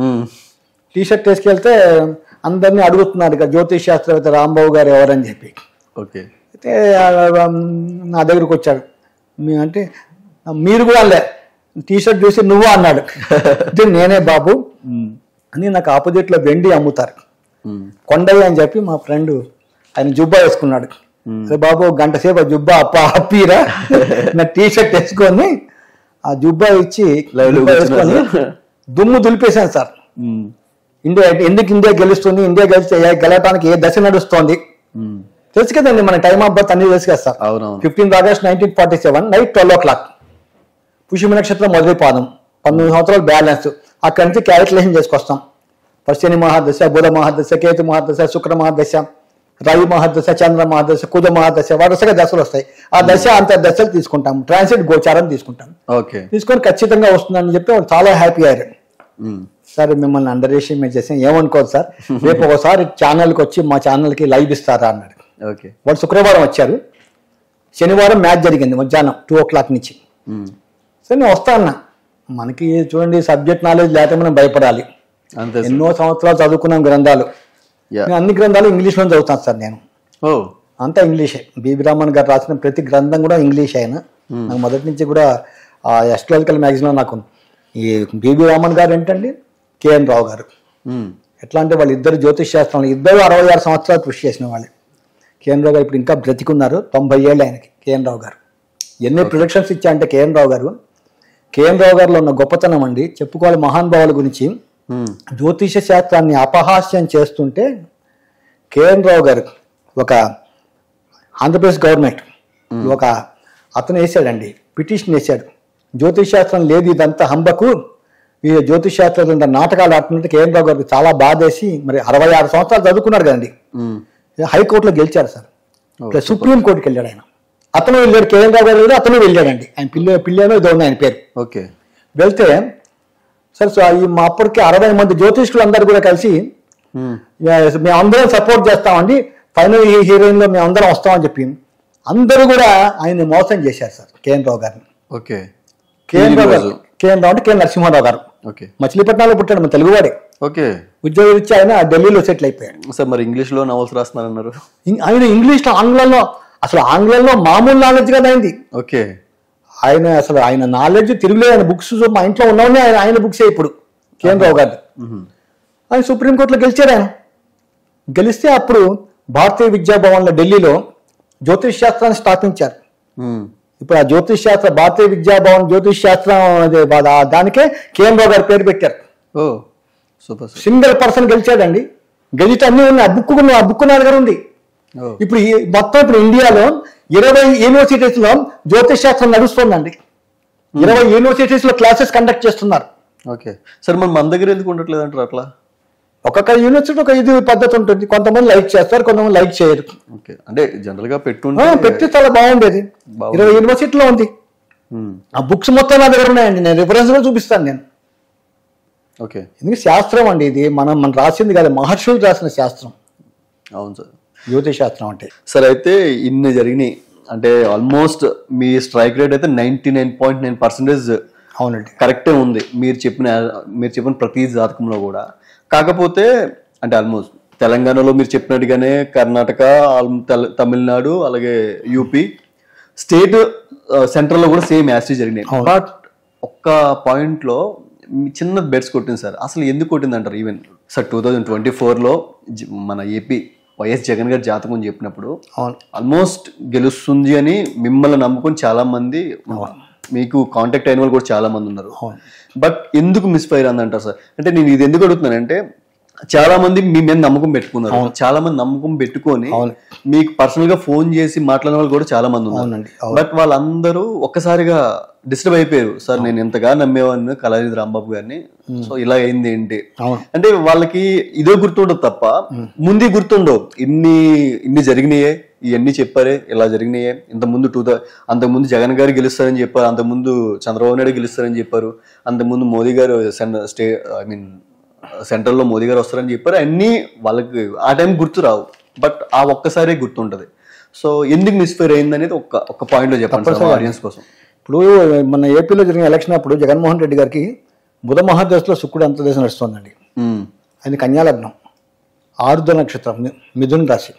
టీ షర్ట్ వేసుకెళ్తే అందరినీ అడుగుతున్నారు ఇక జ్యోతిష్ శాస్త్రవేత్త రాంబాబు గారు ఎవరని చెప్పి. ఓకే. అయితే నా దగ్గరకు వచ్చాడు. అంటే మీరు కూడా అలే టీ షర్ట్ చూసి నువ్వు అన్నాడు. అంటే నేనే బాబు అని, నాకు ఆపోజిట్ లో వెండి అమ్ముతారు కొండయ్య అని చెప్పి మా ఫ్రెండ్ ఆయన జుబ్బా వేసుకున్నాడు. అరే బాబు గంట సేపు జుబ్బా అప్ప అప్పీరా నా టీ షర్ట్ వేసుకొని ఆ జుబ్బా ఇచ్చి వేసుకొని దుమ్ము దులిపేశాను సార్. ఇండియా ఎందుకు ఇండియా గెలుస్తుంది, ఇండియా గెలిస్తే గెలవటానికి ఏ దశ నడుస్తోంది తెలుసు కదండి. మన టైమ్ ఆఫ్ బర్త్ అన్ని తెలుసు కదా sir. Fifteenth August nineteen forty seven night twelve o'clock Pushyami నక్షత్రం మొదటి పాదం పంతొమ్మిది సంవత్సరాలు బ్యాలెన్స్. అక్కడి నుంచి క్యాలిక్యులేషన్ చేసుకొస్తాం. ఫస్ట్ శని మహాదశ, బుధ మహాదశ, కేతు మహాదశ, శుక్ర మహాదశ, రవి మహాదశ, చంద్ర మహాదశ, కుజ మహాదశ, వరుసగా దశలు వస్తాయి. ఆ దశ అంత దశలు తీసుకుంటాం. ట్రాన్సిట్ గోచారం తీసుకుంటాం. ఓకే, తీసుకొని ఖచ్చితంగా వస్తుందని చెప్తే వాళ్ళు చాలా హ్యాపీ అయ్యారు. సార్ మిమ్మల్ని అండర్ ఎస్టిమేట్ చేసాం, ఏమనుకోదు సార్, రేపు ఒకసారి ఛానల్కి వచ్చి మా ఛానల్కి లైవ్ ఇస్తారా అన్నాడు. ఓకే, వాళ్ళు శుక్రవారం వచ్చారు. శనివారం మ్యాచ్ జరిగింది మధ్యాహ్నం టూ ఓ క్లాక్ నుంచి. సరే నేను వస్తా అన్నా. మనకి చూడండి సబ్జెక్ట్ నాలెడ్జ్ లేకపోతే మనం భయపడాలి. ఎన్నో సంవత్సరాలు చదువుకున్నాం గ్రంథాలు. నేను అన్ని గ్రంథాలు ఇంగ్లీష్లో చదువుతాను సార్. నేను అంతా ఇంగ్లీషే. బీబీ రామన్ గారు రాసిన ప్రతి గ్రంథం కూడా ఇంగ్లీష్. ఆయన నాకు మొదటి నుంచి కూడా ఆ ఎస్ట్రాలజికల్ మ్యాగజైన్లో నాకు ఈ బీబీ రామన్ గారు ఏంటండి, కేఎన్ రావు గారు ఎట్లా అంటే వాళ్ళు ఇద్దరు జ్యోతిష్ శాస్త్రంలో ఇద్దరు అరవై ఆరు సంవత్సరాలు కృషి చేసిన వాళ్ళు. కేఎన్ రావు గారు ఇప్పుడు ఇంకా బ్రతికున్నారు, తొంభై ఏళ్ళు ఆయనకి. కేఎన్ రావు గారు ఎన్ని ప్రొడక్షన్స్ ఇచ్చా అంటే కేఎన్ రావు గారు కేఎన్ రావు గారిలో ఉన్న గొప్పతనం అండి చెప్పుకోవాలి. మహానుభావుల గురించి జ్యోతిష శాస్త్రాన్ని అపహాస్యం చేస్తుంటే కేఎన్ రావు గారు ఒక ఆంధ్రప్రదేశ్ గవర్నమెంట్ ఒక అతను వేసాడండి, పిటిషన్ వేసాడు. జ్యోతిష్ శాస్త్రం లేదు, ఇదంతా హంబకు, ఈ జ్యోతిష్ శాస్త్రం నాటకాలు ఆడుతున్నట్టు కేఎన్ రావు గారికి చాలా బాధేసి మరి అరవై ఆరు సంవత్సరాలు చదువుకున్నారు కదండి, హైకోర్టులో గెలిచారు సార్. ఇట్లా సుప్రీం కోర్టుకి వెళ్ళాడు ఆయన. అతను వెళ్ళాడు, కేఎన్ రావు గారు అతను వెళ్ళాడండి. ఆయన పిల్ల పిల్లేనో ఇదో ఉంది ఆయన పేరు. ఓకే, వెళ్తే సార్ సో ఈ మా అప్పటికి అరవై మంది జ్యోతిష్కులు అందరు కూడా కలిసి మేము అందరం సపోర్ట్ చేస్తామండి, ఫైనల్ ఈ హీరోయిన్ లో మేము అందరం వస్తామని చెప్పి అందరూ కూడా ఆయన్ని మోసం చేశారు సార్ కేఎన్ రావు గారిని. ఓకే, కేఎన్ రావు గారు కేఎన్ రావు అంటే కేఎన్ నరసింహారావు గారు. ఓకే, మచిలీపట్నంలో పుట్టాడు, మన తెలుగువాడే. ఓకే, ఉద్యోగం ఇచ్చి ఆయన ఢిల్లీలో సెటిల్ అయిపోయాడు. సార్ మరి ఇంగ్లీష్ లో నవల్స్ రాస్తున్నారన్నారు. ఆయన ఇంగ్లీష్ లో ఆంగ్లంలో అసలు ఆంగ్లంలో మామూలు నాలెడ్జ్ కదా అయింది. ఓకే, ఆయన అసలు ఆయన నాలెడ్జ్ తిరుగులేదు. ఆయన బుక్స్ మా ఇంట్లో ఉన్నవన్నీ ఆయన ఆయన బుక్సే ఇప్పుడు కేఎన్ రావు గారు. ఆయన సుప్రీంకోర్టులో గెలిచారు. ఆయన గెలిస్తే అప్పుడు భారతీయ విద్యాభవన్లో ఢిల్లీలో జ్యోతిష్ శాస్త్రాన్ని స్థాపించారు. ఇప్పుడు ఆ జ్యోతిష్ శాస్త్ర భారతీయ విద్యాభవన్ జ్యోతిష్ శాస్త్రం దానికే కేఎన్ రావు గారు పేరు పెట్టారు. ఓ సూపర్, సింగిల్ పర్సన్ గెలిచాడండి. గెలిచి అన్ని ఉన్నాయి. ఆ బుక్ ఆ బుక్ నా దగ్గర ఉంది. ఇప్పుడు ఈ మొత్తం ఇప్పుడు ఇండియాలో ఇరవై యూనివర్సిటీస్ లో జ్యోతిష్ శాస్త్రం నడుస్తుందండి. ఇరవై యూనివర్సిటీస్ లో క్లాసెస్ కండక్ట్ చేస్తున్నారు. ఓకే సార్, మరి మన దగ్గర ఎందుకు ఉండట్లేదు అంటారు అట్లా? ఒక్కొక్క యూనివర్సిటీ ఒక ఇది పద్ధతి ఉంటుంది. కొంతమంది లైక్ చేస్తారు, కొంతమంది లైక్ చేయరు. ఓకే, అంటే జనరల్ గా పెట్టుంటే పెట్టి చాలా బాగుండేది. ఇరవై యూనివర్సిటీలో ఉంది. ఆ బుక్స్ మొత్తం నా దగ్గర ఉన్నాయండి. నేను రిఫరెన్స్ కూడా చూపిస్తాను నేను. ఓకే, ఎందుకంటే శాస్త్రం అండి ఇది మనం మనం రాసింది కదా, మహర్షులు రాసిన శాస్త్రం. అవును సార్, జ్యోతిష్ శాస్త్రం అంటే. సార్ అయితే ఇన్ని జరిగినాయి అంటే ఆల్మోస్ట్ మీ స్ట్రైక్ రేట్ అయితే ninety nine point nine percentage అవునండి కరెక్టే ఉంది మీరు చెప్పిన మీరు చెప్పిన ప్రతి జాతకంలో కూడా. కాకపోతే అంటే ఆల్మోస్ట్ తెలంగాణలో మీరు చెప్పినట్టుగానే కర్ణాటక, తమిళనాడు, అలాగే యూపీ స్టేట్ సెంట్రల్ లో కూడా సేమ్ యాసిడ్ జరిగినాయి. బట్ ఒక్క పాయింట్ లో చిన్న బెడ్స్ కొట్టింది సార్. అసలు ఎందుకు కొట్టింది అంటారు? Even sir two thousand twenty four లో మన ఏపీ వైఎస్ జగన్ గారి జాతకం చెప్పినప్పుడు ఆల్మోస్ట్ గెలుస్తుంది అని మిమ్మల్ని నమ్ముకొని చాలా మంది, మీకు కాంటాక్ట్ అయిన వాళ్ళు కూడా చాలా మంది ఉన్నారు. బట్ ఎందుకు మిస్ఫైర్ అందంటారు సార్? అంటే నేను ఇది ఎందుకు అడుగుతున్నానంటే చాలా మంది మీ మీద నమ్మకం పెట్టుకున్నారు. చాలా మంది నమ్మకం పెట్టుకొని మీకు పర్సనల్ గా ఫోన్ చేసి మాట్లాడిన వాళ్ళు కూడా చాలా మంది ఉన్నారు. బట్ వాళ్ళందరూ ఒక్కసారిగా డిస్టర్బ్ అయిపోయారు. సార్ నేను ఎంతగా నమ్మేవాడిని కళానిధి రాంబాబు గారిని, సో ఇలా అయింది ఏంటి అంటే వాళ్ళకి ఇదే గుర్తుండదు తప్ప ముందే గుర్తుండవు. ఇన్ని ఇన్ని జరిగినాయే, ఇవన్నీ చెప్పారే, ఇలా జరిగినాయే. ఇంతకుముందు టూ థౌ అంతకుముందు జగన్ గారు గెలుస్తారని చెప్పారు, అంతకుముందు చంద్రబాబు నాయుడు గెలుస్తారని చెప్పారు, అంతకుముందు మోదీ గారు స్టే ఐ మీన్ సెంట్రల్ లో మోదీ గారు వస్తారని చెప్పారు. అన్ని వాళ్ళకి ఆ టైం గుర్తు రావు, బట్ ఆ ఒక్కసారి గుర్తుంటది. సో ఎందుకు మిస్ఫైర్ అయింది అనేది ఒక్క ఒక్క పాయింట్ లో చెప్పండి ఆడియన్స్ కోసం. ఇప్పుడు మన ఏపీలో జరిగిన ఎలక్షన్ అప్పుడు జగన్మోహన్ రెడ్డి గారికి బుధ మహాదశలో శుక్రుడు అంతర్దశ నడుస్తుందండి. ఆయన కన్యాలగ్నం, ఆరుద్ర నక్షత్రం, మిథున్ రాశి.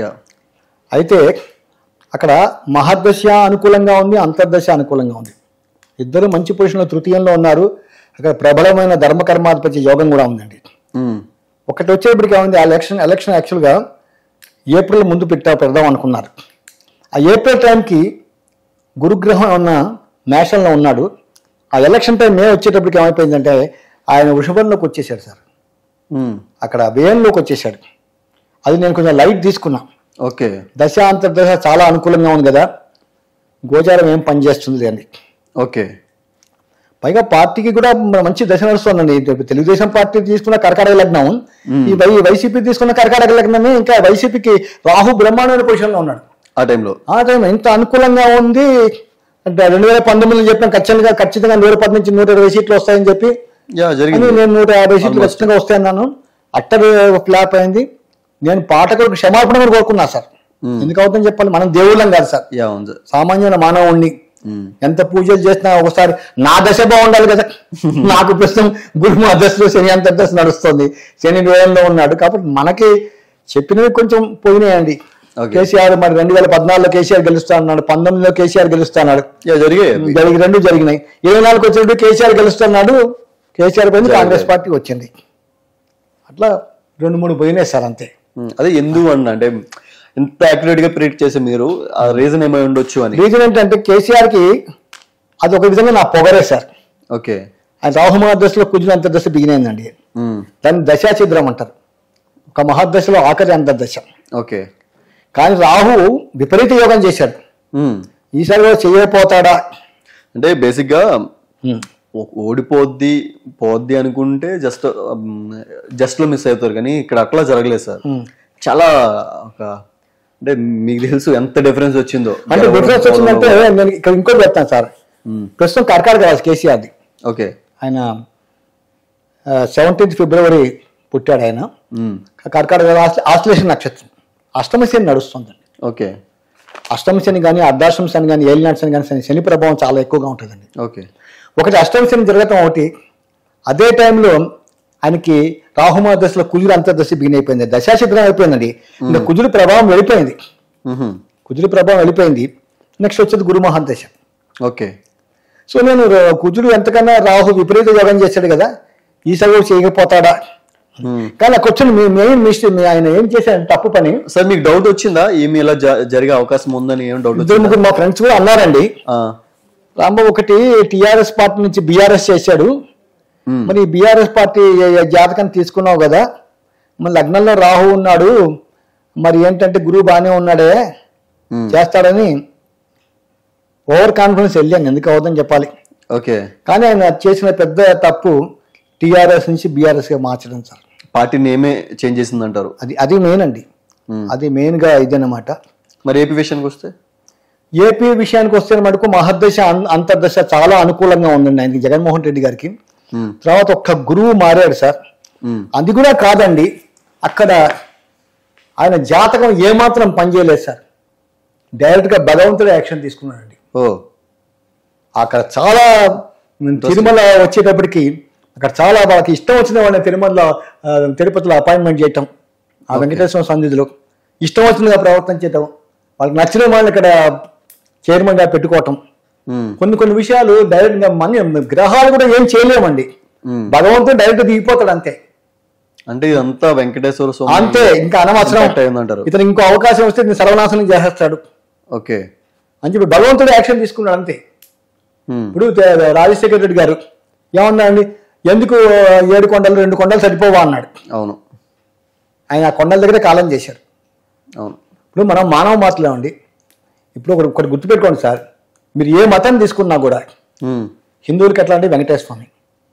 అయితే అక్కడ మహాదశ అనుకూలంగా ఉంది, అంతర్దశ అనుకూలంగా ఉంది. ఇద్దరు మంచి పొజిషన్లో తృతీయంలో ఉన్నారు. అక్కడ ప్రబలమైన ధర్మకర్మాధిపత్య యోగం కూడా ఉందండి. ఒకటి వచ్చేప్పటికి ఏమైంది, ఆ ఎలక్షన్ ఎలక్షన్ యాక్చువల్గా ఏప్రిల్ ముందు పెట్టా పెడదాం అనుకున్నారు. ఆ ఏప్రిల్ టైంకి గురుగ్రహం ఉన్న నేషనల్లో ఉన్నాడు. ఆ ఎలక్షన్ టైం మే వచ్చేటప్పటికి ఏమైపోయిందంటే ఆయన వృషభంలోకి వచ్చేసాడు సార్. అక్కడ వ్యయంలోకి వచ్చేసాడు. అది నేను కొంచెం లైట్ తీసుకున్నా. ఓకే, దశ అంతర్దశ చాలా అనుకూలంగా ఉంది కదా, గోచారం ఏం పనిచేస్తుంది అని. ఓకే, పైగా పార్టీకి కూడా మంచి దశ నడుస్తుందండి. తెలుగుదేశం పార్టీ తీసుకున్న కర్కాటక లగ్నం, ఈ వై వైసీపీ తీసుకున్న కర్కాటక లగ్నమే. ఇంకా వైసీపీకి రాహు బ్రహ్మాండమైన పొజిషన్లో ఉన్నాడు ఆ టైంలో. ఆ టైం ఎంత అనుకూలంగా ఉంది అంటే రెండు వేల పంతొమ్మిదిలో చెప్పిన ఖచ్చితంగా ఖచ్చితంగా నూట పది నుంచి నూట ఇరవై సీట్లు వస్తాయని చెప్పి నేను నూట యాభై సీట్లు ఖచ్చితంగా వస్తాయన్నాను. అట్టర్ ఫ్లాప్ అయింది. నేను పాఠకులకు క్షమాపణ కూడా కోరుకున్నా సార్. ఎందుకు అవుతుందని చెప్పాలి, మనం దేవుళ్ళం కాదు సార్, సామాన్యమైన మానవుణ్ణి. ఎంత పూజలు చేసినా ఒకసారి నా దశ బాగుండాలి కదా. నాకు ప్రస్తుతం గురు మా దశలో శని అంత దశ నడుస్తుంది, శని వేయంలో ఉన్నాడు కాబట్టి మనకి చెప్పినవి కొంచెం పోయినాయండి. కేసీఆర్ మరి రెండు వేల పద్నాలుగులో కేసీఆర్ గెలుస్తా అన్నాడు, పంతొమ్మిదిలో కేసీఆర్ గెలుస్తా అన్నాడు, జరిగి రెండు జరిగినాయి. ఇరవై నాలుగు వచ్చినప్పుడు కేసీఆర్ గెలుస్తున్నాడు, కేసీఆర్ పోయింది, కాంగ్రెస్ పార్టీ వచ్చింది. అట్లా రెండు మూడు పోయినాయి సార్ అంతే. అదే ఎందుకు అన్న అంటే ఎంత యాక్యురేట్ గా ప్రిడిక్ట్ చేసే మీరు ఆ రీజన్ ఏమై ఉండొచ్చు అని. రీజన్ ఏంటంటే కేసీఆర్ కి అది ఒక విధంగా నా పొగరే సార్. ఓకే, ఆయన రాహు మహాదశలో కుజులు అంతర్దశ బిగినైందండి. దాన్ని దశాఛిద్రం అంటారు. ఒక మహాదశలో ఆఖరి అంతర్దశ. ఓకే, కానీ రాహు విపరీత యోగం చేశాడు. ఈసారి కూడా చేయకపోతాడా అంటే బేసిక్ గా ఓడిపోద్ది పోద్ది అనుకుంటే జస్ట్ జస్ట్ లో మిస్ అవుతారు, కానీ ఇక్కడ అట్లా జరగలేదు సార్. చాలా ఒక అంటే మీకు తెలుసు ఎంత డిఫరెన్స్ వచ్చిందో. అంటే డిఫరెన్స్ వచ్చిందంటే నేను ఇక్కడ ఇంకోటి చెప్తాను సార్. ప్రస్తుతం కర్కాటక రాశి కేసీఆర్ది. ఓకే, ఆయన సెవెంటీన్త్ ఫిబ్రవరి పుట్టాడు. ఆయన కర్కాటక రాశి ఆశ్లేష నక్షత్రం, అష్టమ శని నడుస్తుందండి. ఓకే, అష్టమ శని కానీ అర్ధాష్టమ శని కానీ ఏలినాటి శని కానీ శని ప్రభావం చాలా ఎక్కువగా ఉంటుందండి. ఓకే, ఒకటి అష్టమ శని జరగటం ఒకటి, అదే టైంలో ఆయనకి రాహుమా దశలో కుజుడు అంతర్దశ బిగిన్ అయిపోయింది, దశాశిద్రం అయిపోయిందండి. ఇంకా కుజుడు ప్రభావం వెళ్ళిపోయింది, కుజుడు ప్రభావం వెళ్ళిపోయింది. నెక్స్ట్ వచ్చేది గురు మహాదశ. ఓకే, సో నేను కుజుడు ఎంతకన్నా రాహు విపరీత యోగం చేశాడు కదా, ఈసారి కూడా చేయకపోతాడా. కానీ నాకు వచ్చిన మెయిన్ మిస్టేక్ ఆయన ఏం చేశాడు తప్పు పని. సార్ మీకు డౌట్ వచ్చిందా ఏమి ఇలా జరిగే అవకాశం ఉందని? ఏం డౌట్? ఇద్దరు ముగ్గురు మా ఫ్రెండ్స్ కూడా అన్నారండి, రాంబాబు ఒకటి టిఆర్ఎస్ పార్టీ నుంచి బిఆర్ఎస్ చేశాడు, మరి బిఆర్ఎస్ పార్టీ జాతకం తీసుకున్నావు కదా, మరి లగ్నంలో రాహు ఉన్నాడు, మరి ఏంటంటే గురువు బాగానే ఉన్నాడే చేస్తాడని ఓవర్ కాన్ఫిడెన్స్ వెళ్ళాను. ఎందుకు అవుతుందని చెప్పాలి. ఓకే, కానీ ఆయన చేసిన పెద్ద తప్పు టిఆర్ఎస్ నుంచి బిఆర్ఎస్ గా మార్చడం సార్. పార్టీ నేమే చేంజ్ చేసింది అంటారు. అది అది మెయిన్ అండి, అది మెయిన్ గా ఇదన్నమాట. మరి ఏపీ విషయానికి వస్తే ఏపీ విషయానికి వస్తే మటుకు మహర్దశ అంతర్దశ చాలా అనుకూలంగా ఉందండి ఆయనకి, జగన్మోహన్ రెడ్డి గారికి. తర్వాత ఒక్క గురువు మారాడు సార్. అది కూడా కాదండి, అక్కడ ఆయన జాతకం ఏమాత్రం పనిచేయలేదు సార్. డైరెక్ట్ గా భగవంతుడు యాక్షన్ తీసుకున్నాడండి. ఓ అక్కడ చాలా తిరుమల వచ్చేటప్పటికి అక్కడ చాలా వాళ్ళకి ఇష్టం వచ్చిన వాళ్ళని తిరుమలలో తిరుపతిలో అపాయింట్మెంట్ చేయటం, ఆ వెంకటేశ్వర సన్నిధిలో ఇష్టం వచ్చినగా ప్రవర్తన చేయటం, వాళ్ళకి నచ్చిన వాళ్ళని ఇక్కడ చైర్మన్ గా పెట్టుకోవటం, కొన్ని కొన్ని విషయాలు డైరెక్ట్ గా మన గ్రహాలు కూడా ఏం చేయలేమండి, భగవంతుడు డైరెక్ట్ దిగిపోతాడు అంతే. అంటే ఇదంతా వెంకటేశ్వర స్వామి అంతే, ఇంకా అనవసరం అంటారు. ఇతను ఇంకో అవకాశం వస్తే నేను సర్వనాశనం చేసేస్తాడు ఓకే అని చెప్పి భగవంతుడు యాక్షన్ తీసుకున్నాడు అంతే. ఇప్పుడు రాజశేఖర రెడ్డి గారు ఏమన్నా అండి, ఎందుకు ఏడు కొండలు రెండు కొండలు సరిపోవా అన్నాడు. అవును, ఆయన ఆ కొండల దగ్గరే కాలం చేశారు. అవును, ఇప్పుడు మనం మానవ మాటలో అండి, ఇప్పుడు ఒకటి ఒకటి గుర్తుపెట్టుకోండి సార్, మీరు ఏ మతం తీసుకున్నా కూడా హిందువులకి ఎట్లా అంటే వెంకటేశ్వర స్వామి,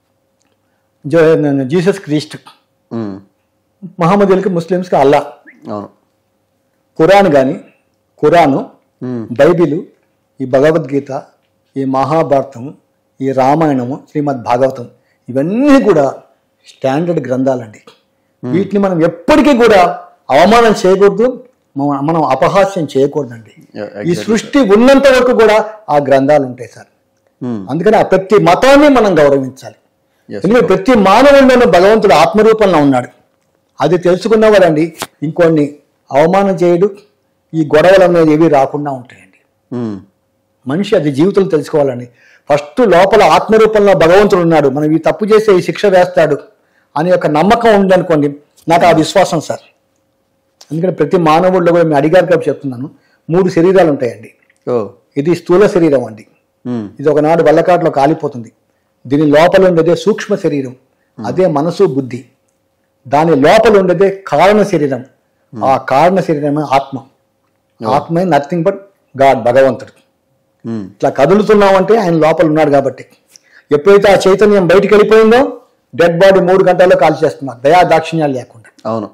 జీసస్ క్రీస్ట్, మహమ్మదీయులకి ముస్లిమ్స్కి అల్లా. అవును, ఖురాన్ కానీ ఖురాను, బైబిలు, ఈ భగవద్గీత, ఈ మహాభారతము, ఈ రామాయణము, శ్రీమద్ భాగవతం, ఇవన్నీ కూడా స్టాండర్డ్ గ్రంథాలండి. వీటిని మనం ఎప్పటికీ కూడా అవమానం చేయకూడదు, మనం అపహాస్యం చేయకూడదండి. ఈ సృష్టి ఉన్నంత వరకు కూడా ఆ గ్రంథాలు ఉంటాయి సార్. అందుకని ఆ ప్రతి మతాన్ని మనం గౌరవించాలి. ఎందుకంటే ప్రతి మానవుల్లోనూ భగవంతుడు ఆత్మరూపంలో ఉన్నాడు. అది తెలుసుకున్నవాడండి ఇంకొన్ని అవమానం చేయడు, ఈ గొడవలు అనేది ఏవి రాకుండా ఉంటాయండి. మనిషి అది జీవితంలో తెలుసుకోవాలండి. ఫస్ట్ లోపల ఆత్మరూపంలో భగవంతుడు ఉన్నాడు, మనం ఈ తప్పు చేస్తే ఈ శిక్ష వేస్తాడు అనే ఒక నమ్మకం ఉందనుకోండి, నాకు ఆ విశ్వాసం సార్. అందుకని ప్రతి మానవుడిలో కూడా మేము అడిగారు కాబట్టి చెప్తున్నాను, మూడు శరీరాలు ఉంటాయండి. ఇది స్థూల శరీరం అండి, ఇది ఒకనాడు వల్లకాట్లో కాలిపోతుంది. దీని లోపల ఉండేదే సూక్ష్మ శరీరం, అదే మనసు బుద్ధి. దాని లోపల ఉండేదే కారణ శరీరం, ఆ కారణ శరీరమే ఆత్మ. ఆత్మే నథింగ్ బట్ గాడ్, భగవంతుడు. ఇట్లా కదులుతున్నామంటే ఆయన లోపల ఉన్నాడు కాబట్టి. ఎప్పుడైతే ఆ చైతన్యం బయటికి వెళ్ళిపోయిందో డెడ్ బాడీ మూడు గంటల్లో కాల్ చేస్తున్నారు, దయా దాక్షిణ్యాలు లేకుండా. అవును,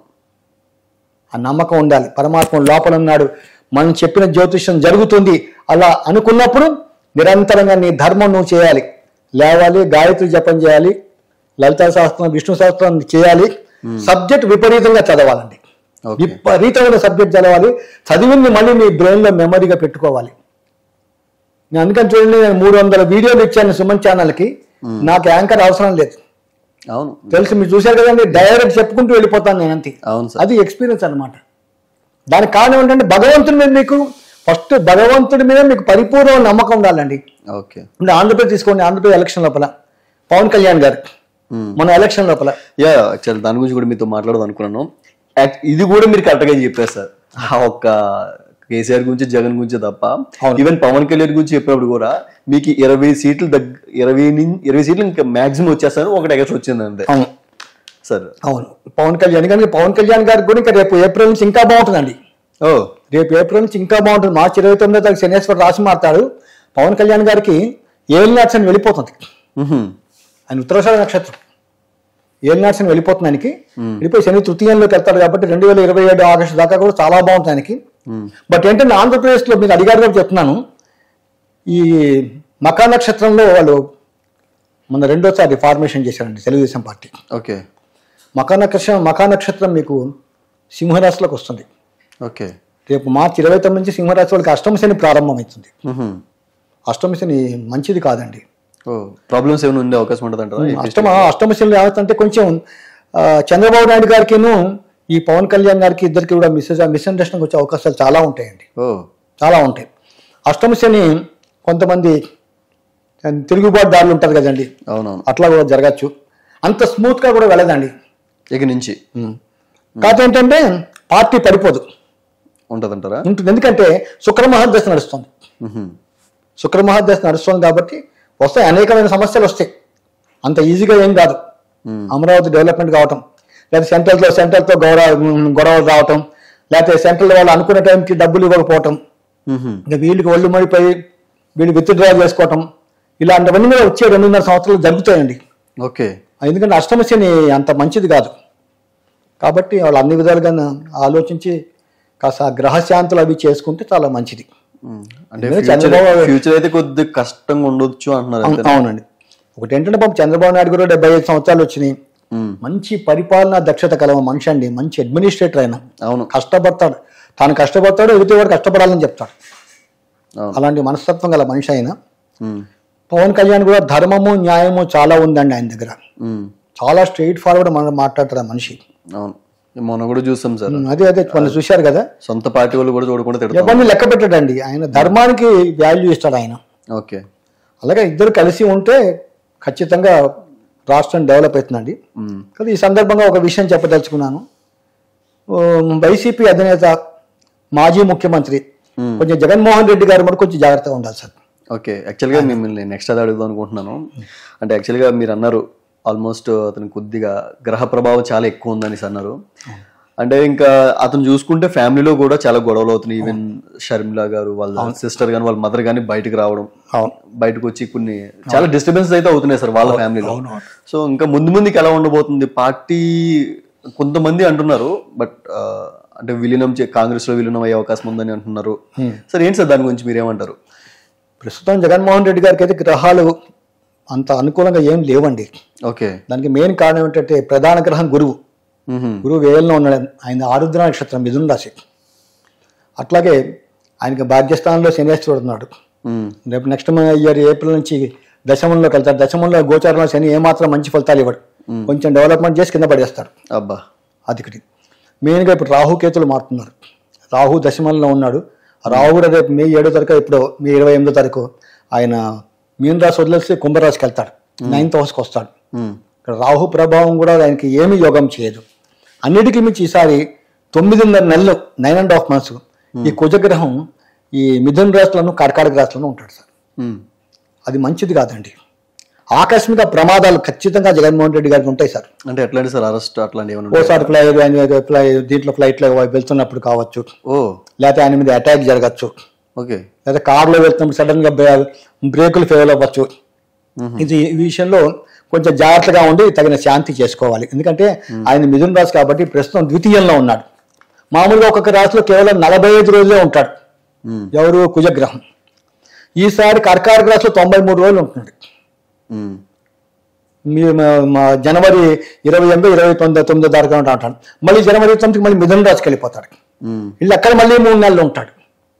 ఆ నమ్మకం ఉండాలి. పరమాత్మ లోపల ఉన్నాడు, మనం చెప్పిన జ్యోతిష్యం జరుగుతుంది అలా అనుకున్నప్పుడు నిరంతరంగా నీ ధర్మం నువ్వు చేయాలి. లేవాలి, గాయత్రి జపం చేయాలి, లలితా శాస్త్రం, విష్ణు శాస్త్రం చేయాలి. సబ్జెక్ట్ విపరీతంగా చదవాలండి. విపరీతమైన సబ్జెక్ట్ చదవాలి. చదివింది మళ్ళీ మీ బ్రెయిన్లో మెమరీగా పెట్టుకోవాలి. నేను అందుకని చూడండి, నేను మూడు వందల వీడియోలు ఇచ్చాను సుమన్ ఛానల్కి. నాకు యాంకర్ అవసరం లేదు. అవును, తెలుసు, మీరు చూశారు కదండి, డైరెక్ట్ చెప్పుకుంటూ వెళ్ళిపోతాను నేను అంతే. అవును, అది ఎక్స్పీరియన్స్ అనమాట. దానికి కారణం ఏంటంటే భగవంతుడి మీద మీకు ఫస్ట్ భగవంతుడి మీద మీకు పరిపూర్ణ నమ్మకం ఉండాలండి. ఓకే, అంటే ఆంధ్రప్రదేశ్ తీసుకోండి, ఆంధ్రప్రదేశ్ ఎలక్షన్ లోపల పవన్ కళ్యాణ్ గారు మన ఎలక్షన్ లోపల యా యాక్చువల్ దాని గురించి కూడా మీతో మాట్లాడదాం అనుకున్నాను. ఇది కూడా మీరు కరెక్ట్గా చెప్పారు సార్. ఆ ఒక్క కేసీఆర్ గురించి, జగన్ గురించి తప్ప ఈవెన్ పవన్ కళ్యాణ్ గురించి చెప్పినప్పుడు కూడా మీకు ఇరవై సీట్లు దగ్గర ఇరవై ఇరవై సీట్లు ఇంకా మాక్సిమం వచ్చేస్తాను, ఒకటి ఎగస్ వచ్చింది అంతే సార్. అవును, పవన్ కళ్యాణ్ కానీ పవన్ కళ్యాణ్ గారికి కూడా ఇంకా రేపు ఏప్రిల్ నుంచి ఇంకా బాగుంటుందండి. ఓ రేపు ఏప్రిల్ నుంచి ఇంకా బాగుంటుంది. మార్చి ఇరవై తొమ్మిదో తారీఖు శనేశ్వర రాశి మారుతాడు. పవన్ కళ్యాణ్ గారికి ఏళ్ళు నక్షత్రం వెళ్ళిపోతుంది. ఆయన ఉత్తరాషాఢ నక్షత్రం ఏళ్ళు నక్షత్రం వెళ్ళిపోతుంది ఆయనకి. వెళ్ళిపోయి శని తృతీయంలోకి వెళ్తాడు కాబట్టి రెండు వేల ఇరవై ఏడు ఆగస్టు దాకా కూడా చాలా బాగుంటుంది ఆయనకి. బట్ ఏంటంటే ఆంధ్రప్రదేశ్లో మీరు అడిగారు కాబట్టి చెప్తున్నాను, ఈ మకా నక్షత్రంలో వాళ్ళు మన రెండోసారి ఫార్మేషన్ చేశారండి తెలుగుదేశం పార్టీ. ఓకే, మకా నక్షత్రం మకా నక్షత్రం మీకు సింహరాశిలోకి వస్తుంది. ఓకే, రేపు మార్చి ఇరవై తొమ్మిది నుంచి సింహరాశి వాళ్ళకి అష్టమ శని ప్రారంభమవుతుంది. అష్టమ శని మంచిది కాదండి. ప్రాబ్లమ్స్ ఏమైనా ఉండే అవకాశం ఉంటుంది అంటారా? అష్టమ అష్టమ శని ఏమంటే కొంచెం చంద్రబాబు నాయుడు గారికిను ఈ పవన్ కళ్యాణ్ గారికి ఇద్దరికి కూడా మిస్ మిస్అండర్స్టాండింగ్ వచ్చే అవకాశాలు చాలా ఉంటాయండి. చాలా ఉంటాయి. అష్టమ శని కొంతమంది తిరుగుబాటుదారులు ఉంటారు కదండి, అవునవును, అట్లా కూడా జరగచ్చు. అంత స్మూత్ గా కూడా వెళ్ళదండి ఇక నుంచి. కాకపోతే ఏంటంటే పార్టీ పడిపోదు ఉంటుందంటారా? ఉంటుంది. ఎందుకంటే శుక్ర మహాదశ నడుస్తుంది. శుక్ర మహాదశ నడుస్తుంది కాబట్టి వస్తాయి, అనేకమైన సమస్యలు వస్తాయి. అంత ఈజీగా ఏం కాదు. అమరావతి డెవలప్మెంట్ కావటం, లేకపోతే సెంట్రల్తో సెంట్రల్తో గౌరవ గొడవలు రావటం, లేకపోతే సెంట్రల్ వాళ్ళు అనుకునే టైంకి డబ్బులు ఇవ్వకపోవటం, ఇంకా వీళ్ళకి ఒళ్ళు మడిపోయి వీళ్ళు విత్డ్రా చేసుకోవటం, ఇలాంటివన్నీ కూడా వచ్చే రెండున్నర సంవత్సరాలు జరుగుతాయండి. ఓకే, ఎందుకంటే అష్టమ శని అంత మంచిది కాదు. కాబట్టి వాళ్ళు అన్ని విధాలుగా ఆలోచించి కాస్త గ్రహశాంతులు అవి చేసుకుంటే చాలా మంచిది. అంటే ఫ్యూచర్ అయితే కొద్దిగా కష్టంగా ఉండొచ్చు అంటున్నారు. అవునండి. ఒకటి ఏంటంటే పాపం చంద్రబాబు నాయుడు గారు డెబ్బై ఐదు సంవత్సరాలు వచ్చినాయి, మంచి పరిపాలనా దక్షత కలవ మనిషి అండి, మంచి అడ్మినిస్ట్రేటర్ అయినా. అవును, కష్టపడతాడు, తాను కష్టపడతాడు, ఎదుటి వాడు కష్టపడాలని చెప్తాడు. అలాంటి మనస్తత్వం గల మనిషి అయినా. పవన్ కళ్యాణ్ కూడా ధర్మము న్యాయము చాలా ఉందండి ఆయన దగ్గర. చాలా స్ట్రైట్ ఫార్వర్డ్ మనం మాట్లాడతారు ఆ మనిషి. అవును, మొన్న కూడా చూసాం సార్. అదే అదే మొన్న చూశారు కదా, సొంత పార్టీ వాళ్ళు కూడా చూడకుండా ఎవరిని లెక్క పెట్టాడండి ఆయన. ధర్మానికి వాల్యూ ఇస్తాడు ఆయన. ఓకే, అలాగే ఇద్దరు కలిసి ఉంటే ఖచ్చితంగా రాష్ట్రం డెవలప్ అవుతుందండి. కానీ ఈ సందర్భంగా ఒక విషయం చెప్పదలుచుకున్నాను. వైసీపీ అధినేత మాజీ ముఖ్యమంత్రి కొంచెం జగన్మోహన్ రెడ్డి గారు కూడా కొంచెం జాగ్రత్తగా ఉండాలి సార్. ఓకే, యాక్చువల్గా మిమ్మల్ని నెక్స్ట్ అది అడుగుదాం అనుకుంటున్నాను. అంటే యాక్చువల్గా మీరు అన్నారు ఆల్మోస్ట్ అతను కొద్దిగా గ్రహ ప్రభావం చాలా ఎక్కువ ఉందని అన్నారు. అంటే ఇంకా అతను చూసుకుంటే ఫ్యామిలీలో కూడా చాలా గొడవలు అవుతున్నాయి. ఈవెన్ షర్మిలా గారు వాళ్ళ సిస్టర్ కానీ వాళ్ళ మదర్ కానీ బయటకు రావడం, బయటకు వచ్చి కొన్ని చాలా డిస్టర్బెన్సెస్ అయితే అవుతున్నాయి సార్ వాళ్ళ ఫ్యామిలీలో. సో ఇంకా ముందు ముందుకు ఎలా ఉండబోతుంది పార్టీ? కొంతమంది అంటున్నారు బట్ అంటే విలీనం కాంగ్రెస్ లో విలీనం అయ్యే అవకాశం ఉందని అంటున్నారు. సార్ ఏంటి సార్ దాని గురించి మీరేమంటారు? ప్రస్తుతం జగన్మోహన్ రెడ్డి గారికి అయితే గ్రహాలు అంత అనుకూలంగా ఏం లేవండి. ఓకే, దానికి మెయిన్ కారణం ఏంటంటే ప్రధాన గ్రహం గురువు. గురువు వేయంలో ఉన్నాడు. ఆయన ఆరుద్ర నక్షత్రం మిథున రాశి. అట్లాగే ఆయనకి భాగ్యస్థానంలో శనేశ్వరుడు ఉన్నాడు. రేపు నెక్స్ట్ ఇయర్ ఏప్రిల్ నుంచి దశమంలోకి వెళ్తాడు. దశమంలో గోచారంలో శని ఏమాత్రం మంచి ఫలితాలు ఇవ్వడు, కొంచెం డెవలప్మెంట్ చేసి కింద పడేస్తాడు. అబ్బా, అదికటి మెయిన్గా ఇప్పుడు రాహుకేతులు మారుతున్నారు. రాహు దశమంలో ఉన్నాడు. రాహు కూడా రేపు మే ఏడో తారీఖు ఇప్పుడు మే ఇరవై ఎనిమిదో తారీఖు ఆయన మీన రాశి వదిలేసి కుంభరాశికి వెళ్తాడు, నైన్త్ హౌస్కి వస్తాడు. ఇక్కడ రాహు ప్రభావం కూడా ఆయనకి ఏమీ యోగం చేయదు. అన్నిటికీ మించి ఈసారి తొమ్మిదిన్నర నెలలు నైన్ అండ్ హాఫ్ మంత్స్ ఈ కుజగ్రహం ఈ మిథున రాశులను కర్కాటక రాశులను ఉంటాడు సార్. అది మంచిది కాదండి. ఆకస్మిక ప్రమాదాలు ఖచ్చితంగా జగన్మోహన్ రెడ్డి గారికి ఉంటాయి సార్. అంటే ఎట్లాంటి సార్ అరెస్ట్ అట్లాంటి ఓసారి ఫ్లై దీంట్లో ఫ్లైట్ లో వెళ్తున్నప్పుడు కావచ్చు, లేకపోతే ఆయన మీద అటాక్ జరగచ్చు, ఓకే, లేదా కార్లో వెళ్తున్నప్పుడు సడన్ గా బ్రేకులు ఫెయిల్ అవ్వచ్చు, ఇది ఈ విషయంలో కొంచెం జాగ్రత్తగా ఉండి తగిన శాంతి చేసుకోవాలి. ఎందుకంటే ఆయన మిథున రాశి కాబట్టి ప్రస్తుతం ద్వితీయంలో ఉన్నాడు. మామూలుగా ఒక్కొక్క రాశిలో కేవలం నలభై ఐదు రోజులే ఉంటాడు ఎవరు కుజగ్రహం. ఈసారి కర్కాటక రాశిలో తొంభై మూడు రోజులు ఉంటున్నాడు. మీరు జనవరి ఇరవై ఎనిమిది ఇరవై తొమ్మిది తొమ్మిదో తారీఖు ఉంటాడు. మళ్ళీ జనవరి తొమ్మిదికి మళ్ళీ మిథున రాశికి వెళ్ళిపోతాడు. వీళ్ళు అక్కడ మళ్ళీ మూడు నెలలు ఉంటాడు.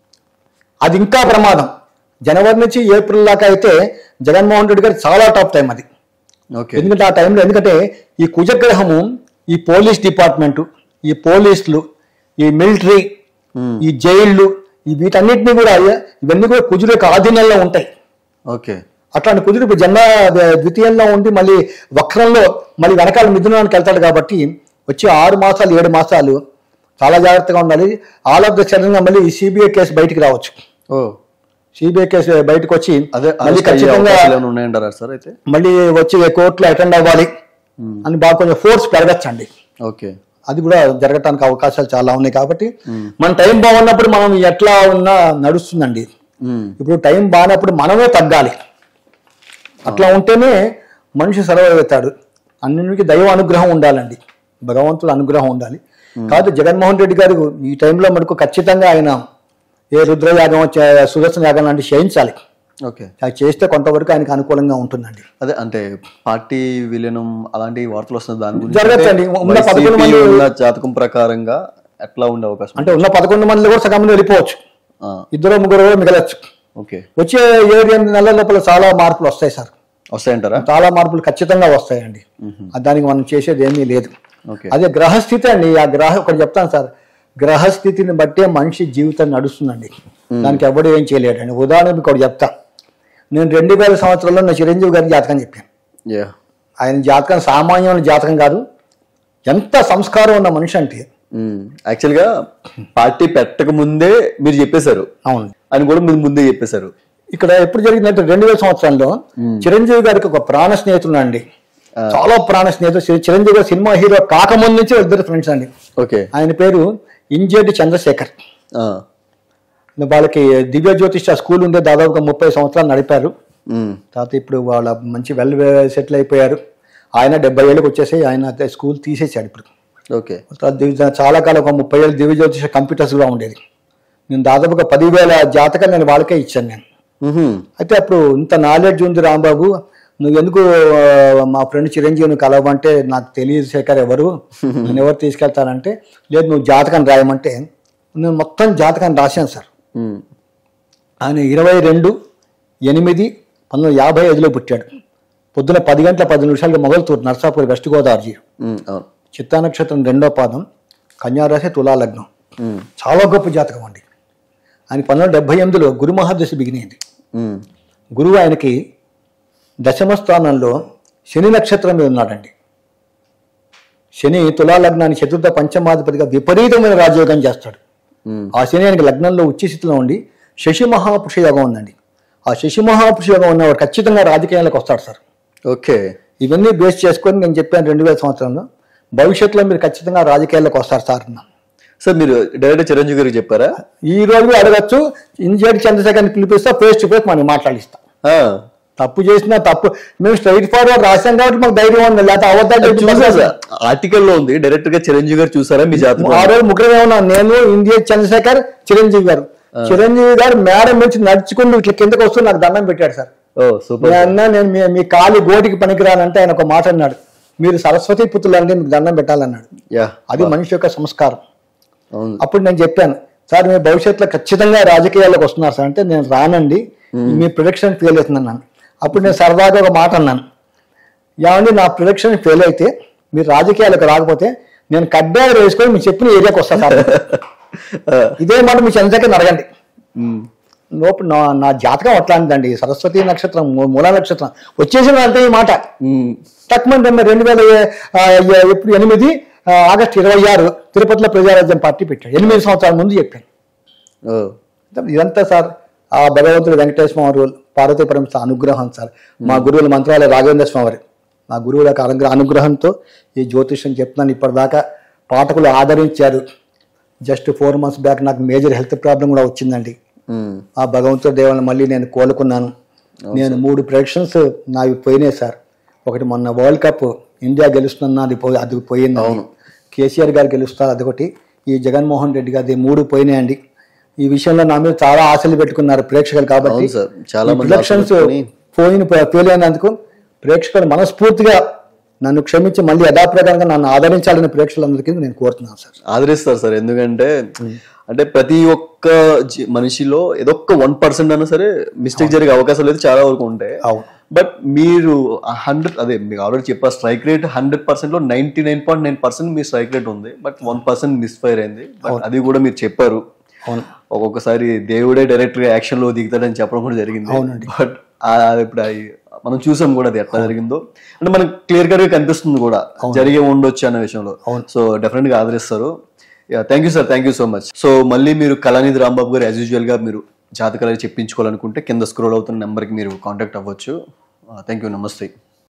అది ఇంకా ప్రమాదం. జనవరి నుంచి ఏప్రిల్ దాకా అయితే జగన్మోహన్ రెడ్డి గారు చాలా టాప్ టైం అది. ఎందుకంటే ఆ టైంలో ఎందుకంటే ఈ కుజగ్రహము ఈ పోలీస్ డిపార్ట్మెంటు, ఈ పోలీసులు, ఈ మిలిటరీ, ఈ జైళ్ళు, ఈ వీటన్నిటినీ కూడా ఇవన్నీ కూడా కుజుడు యొక్క ఆధీనంలో ఉంటాయి. ఓకే, అట్లాంటి కుజుడు ఇప్పుడు జన్మ ద్వితీయంలో ఉండి మళ్ళీ వక్రంలో మళ్ళీ వెనకాల మిథునానికి వెళ్తాడు. కాబట్టి వచ్చే ఆరు మాసాలు ఏడు మాసాలు చాలా జాగ్రత్తగా ఉండాలి. ఆల్ ఆఫ్ ద సడన్గా మళ్ళీ ఈ సిబిఐ కేసు బయటికి రావచ్చు. ఓ సిబిఐ కేసు బయటకు వచ్చి అదే మళ్ళీ ఖచ్చితంగా ఉన్నాయంటారా సార్? అయితే మళ్ళీ వచ్చి కోర్టులో అటెండ్ అవ్వాలి అని బాగా కొంచెం ఫోర్స్ పెరగచ్చండి. ఓకే, అది కూడా జరగటానికి అవకాశాలు చాలా ఉన్నాయి. కాబట్టి మన టైం బాగున్నప్పుడు మనం ఎట్లా ఉన్నా నడుస్తుందండి. ఇప్పుడు టైం బాగున్నప్పుడు మనమే తగ్గాలి. అట్లా ఉంటేనే మనిషి సర్వైవ్ అవుతాడు. అన్నింటికి దైవ అనుగ్రహం ఉండాలండి, భగవంతుడు అనుగ్రహం ఉండాలి. కాబట్టి జగన్మోహన్ రెడ్డి గారు ఈ టైంలో మనకు ఖచ్చితంగా ఆయన ఏ రుద్రయాగం సుదర్శన యాగం లాంటి చేయించాలి. ఓకే, అది చేస్తే కొంతవరకు ఆయనకు అనుకూలంగా ఉంటుందండి. అదే అంటే పార్టీ విలీనం అలాంటి వార్తలు వస్తుంది దాని గురించి జరగచ్చండి. ఉన్న పదకొండు మంది జాతకం ప్రకారంగా ఎట్లా ఉండే అవకాశం అంటే ఉన్న పదకొండు మందిలో కూడా సగం మంది వెళ్ళిపోవచ్చు, ఇద్దరు ముగ్గురు కూడా మిగలచ్చు. ఓకే, వచ్చే ఏడు ఎనిమిది నెలల లోపల చాలా మార్పులు వస్తాయి సార్. వస్తాయంటారా? చాలా మార్పులు ఖచ్చితంగా వస్తాయండి. దానికి మనం చేసేది ఏమీ లేదు. అదే గ్రహస్థితి అండి. ఆ గ్రహ ఒకటి చెప్తాను సార్, గ్రహస్థితిని బట్టే మనిషి జీవితం నడుస్తుందండి. దానికి ఎవడు ఏం చేయలేడండి. ఉదాహరణకు ఒకటి చెప్తా. నేను రెండు వేల సంవత్సరంలో నా చిరంజీవి గారి జాతకం చెప్పాను. ఆయన జాతకం సామాన్యమైన జాతకం కాదు, ఎంత సంస్కారం ఉన్న మనిషి అంటే. యాక్చువల్ గా పార్టీ పెట్టక ముందే మీరు చెప్పేశారు. అవును, అని కూడా మీరు ముందే చెప్పేశారు. ఇక్కడ ఎప్పుడు జరిగిందంటే రెండు వేల సంవత్సరంలో చిరంజీవి గారికి ఒక ప్రాణ స్నేహితుడు అండి, చాలా ప్రాణ స్నేహితుడు. చిరంజీవి గారు సినిమా హీరో కాకముందు నుంచి ఇద్దరు ఫ్రెండ్స్ అండి. ఓకే, ఆయన పేరు ఇంజేటి చంద్రశేఖర్. వాళ్ళకి దివ్య జ్యోతిష స్కూల్ ఉండే దాదాపుగా ముప్పై సంవత్సరాలు నడిపారు. తర్వాత ఇప్పుడు వాళ్ళ మంచి వెల్ సెటిల్ అయిపోయారు. ఆయన డెబ్బై ఏళ్ళకి వచ్చేసి ఆయన స్కూల్ తీసేసాడు ఇప్పుడు. ఓకే, చాలా కాలం ఒక ముప్పై ఏళ్ళు దివ్య జ్యోతిష కంప్యూటర్స్ కూడా ఉండేది. నేను దాదాపుగా పదివేల జాతకాలు నేను వాళ్ళకే ఇచ్చాను నేను. అయితే అప్పుడు ఇంత నాలెడ్జ్ ఉంది రాంబాబు, నువ్వెందుకు మా ఫ్రెండ్ చిరంజీవిని కలవమంటే నాకు తెలియదు శేఖర్ ఎవరు, నేను ఎవరు తీసుకెళ్తానంటే, లేదు నువ్వు జాతకం రాయమంటే నేను మొత్తం జాతకాన్ని రాశాను సార్. ఆయన ఇరవై రెండు ఎనిమిది పంతొమ్మిది యాభై ఐదులో పుట్టాడు. పొద్దున పది గంటల పది నిమిషాలకి మొగల్తూరు నర్సాపూర్ వెస్ట్ గోదావరి. చిత్తా నక్షత్రం రెండో పాదం, కన్యారాశి తులా లగ్నం. చాలా గొప్ప జాతకం అండి. ఆయన పంతొమ్మిది డెబ్బై ఎనిమిదిలో గురు మహాదశ బిగినింది. గురువు ఆయనకి దశమ స్థానంలో శని నక్షత్రం మీద ఉన్నాడండి. శని తులా లగ్నాన్ని చతుర్థ పంచమాధిపతిగా విపరీతమైన రాజయోగం చేస్తాడు. ఆ శని ఆయనకి లగ్నంలో ఉచ్చస్థితిలో ఉండి శశి మహాపురుష యోగం ఉందండి. ఆ శశి మహాపురుష యోగం ఉన్నవాడు ఖచ్చితంగా రాజకీయాలకు వస్తాడు సార్. ఓకే, ఇవన్నీ బేస్ చేసుకొని నేను చెప్పాను రెండు వేల సంవత్సరంలో భవిష్యత్తులో మీరు ఖచ్చితంగా రాజకీయాలకు వస్తారు సార్ అన్నా. సార్ మీరు డైరెక్ట్ చిరంజీవి గారికి చెప్పారా? ఈ రోజు అడగచ్చు, ఇంజేటి చంద్రశేఖర్ని పిలిపిస్తా, ఫేస్ టు ఫేస్ మనం మాట్లాడిస్తాం. తప్పు చేసినా తప్పు మేము స్ట్రైట్ ఫార్వర్డ్ రాశాం కాబట్టి మాకు ధైర్యం ఉంది. లేకపోతే అవద్దాలు ఆర్టికల్ లో ఉంది. డైరెక్ట్ గా చిరంజీవి గారు చూసారా మీ జాతకం? ఆ రోజు ముగ్గురే ఉన్నాం, నేను ఇంజేటి చంద్రశేఖర్ చిరంజీవి గారు. చిరంజీవి గారు మేడం నుంచి నడుచుకుంటూ ఇట్లా కిందకు వస్తూ నాకు దండం పెట్టాడు సార్. అన్నా నేను మీ కాలి గోటికి పనికిరానంటే ఆయన ఒక మాట అన్నాడు, మీరు సరస్వతి పుత్రులంటే మీకు దండం పెట్టాలన్నాడు. అది మనిషి యొక్క సంస్కారం. అప్పుడు నేను చెప్పాను, సార్ మీ భవిష్యత్తులో ఖచ్చితంగా రాజకీయాల్లోకి వస్తున్నారు సార్ అంటే, నేను రానండి మీ ప్రొడక్షన్ ఫెయిల్ అవుతుందన్నాను. అప్పుడు నేను సరదాగా ఒక మాట అన్నాను, ఏమండి నా ప్రొడక్షన్ ఫెయిల్ అయితే మీరు రాజకీయాలకు రాకపోతే నేను కడ్డాలు వేసుకొని మీరు చెప్పిన ఏరియాకి వస్తాను సార్. ఇదే మాట మీ చంద్రశేఖర్ని అడగండి. లోపు నా నా జాతకం అట్లాంటిదండి. సరస్వతి నక్షత్రం మూలా నక్షత్రం వచ్చేసిన అంటే ఈ మాట తక్కువ రెండు వేల ఎప్పుడు ఎనిమిది ఆగస్టు ఇరవై ఆరు తిరుపతిలో ప్రజారాజ్యం పార్టీ పెట్టాడు. ఎనిమిది సంవత్సరాల ముందు చెప్పాను. ఇదంతా సార్ ఆ భగవంతుడు వెంకటేశ్వర స్వామి పార్వతీ పరమేశ్వర అనుగ్రహం సార్. మా గురువుల మంత్రాలయ రాఘవేంద్ర స్వామి వారి మా గురువుల అనుగ్రహ అనుగ్రహంతో ఈ జ్యోతిష్యం చెప్తున్నాను. ఇప్పటిదాకా పాఠకులు ఆదరించారు. జస్ట్ ఫోర్ మంత్స్ బ్యాక్ నాకు మేజర్ హెల్త్ ప్రాబ్లం కూడా వచ్చిందండి. ఆ భగవంతుడి దేవుని మళ్ళీ నేను కోలుకున్నాను. నేను మూడు ప్రెడిక్షన్స్ నావి పోయినాయి సార్. ఒకటి మొన్న వరల్డ్ కప్ ఇండియా గెలుస్తున్నా అది పోయి అది పోయింది. కేసీఆర్ గారు గెలుస్తారు అదొకటి, ఈ జగన్మోహన్ రెడ్డి గారి మూడు పోయినాయండి. ఈ విషయంలో నా మీద చాలా ఆశలు పెట్టుకున్నారు ప్రేక్షకులు. కాబట్టి ప్రెడిక్షన్స్ పోయిన ఫెయిల్ అయినందుకు ప్రేక్షకులు మనస్ఫూర్తిగా నన్ను క్షమించి మళ్ళీ యథాప్రకారంగా నన్ను ఆదరించాలని ప్రేక్షకులందరికీ నేను కోరుతున్నాను సార్. ఆదరిస్తారు సార్, ఎందుకంటే అంటే ప్రతి ఒక్క మనిషిలో ఏదో ఒక్క వన్ పర్సెంట్ అయినా సరే మిస్టేక్ జరిగే అవకాశాలు అయితే చాలా వరకు ఉంటాయి. బట్ మీరు హండ్రెడ్ అదే మీకు ఆల్రెడీ చెప్పారు, స్ట్రైక్ రేట్ హండ్రెడ్ పర్సెంట్ లో ninety nine point nine percent మీ స్ట్రైక్ రేట్ ఉంది. బట్ వన్ పర్సెంట్ మిస్ఫైర్ అయింది. బట్ అది కూడా మీరు చెప్పారు, ఒక్కొక్కసారి దేవుడే డైరెక్ట్ గా యాక్షన్ లో దిగుతాడని చెప్పడం కూడా జరిగింది. బట్ ఇప్పుడు మనం చూసాం కూడా అది ఎట్లా జరిగిందో, అంటే మనకు క్లియర్ గా కనిపిస్తుంది కూడా జరిగే ఉండొచ్చు అనే విషయంలో. సో డెఫినెట్ గా ఆదరిస్తారు. Thank you sir, thank you so much. So మళ్ళీ మీరు కళానిధి రాంబాబు గారు యాజ్ యూజువల్ గా మీరు జాతకాలు చెప్పించుకోవాలనుకుంటే కింద స్క్రోల్ అవుతున్న నెంబర్కి మీరు కాంటాక్ట్ అవ్వచ్చు. థ్యాంక్ యూ, నమస్తే.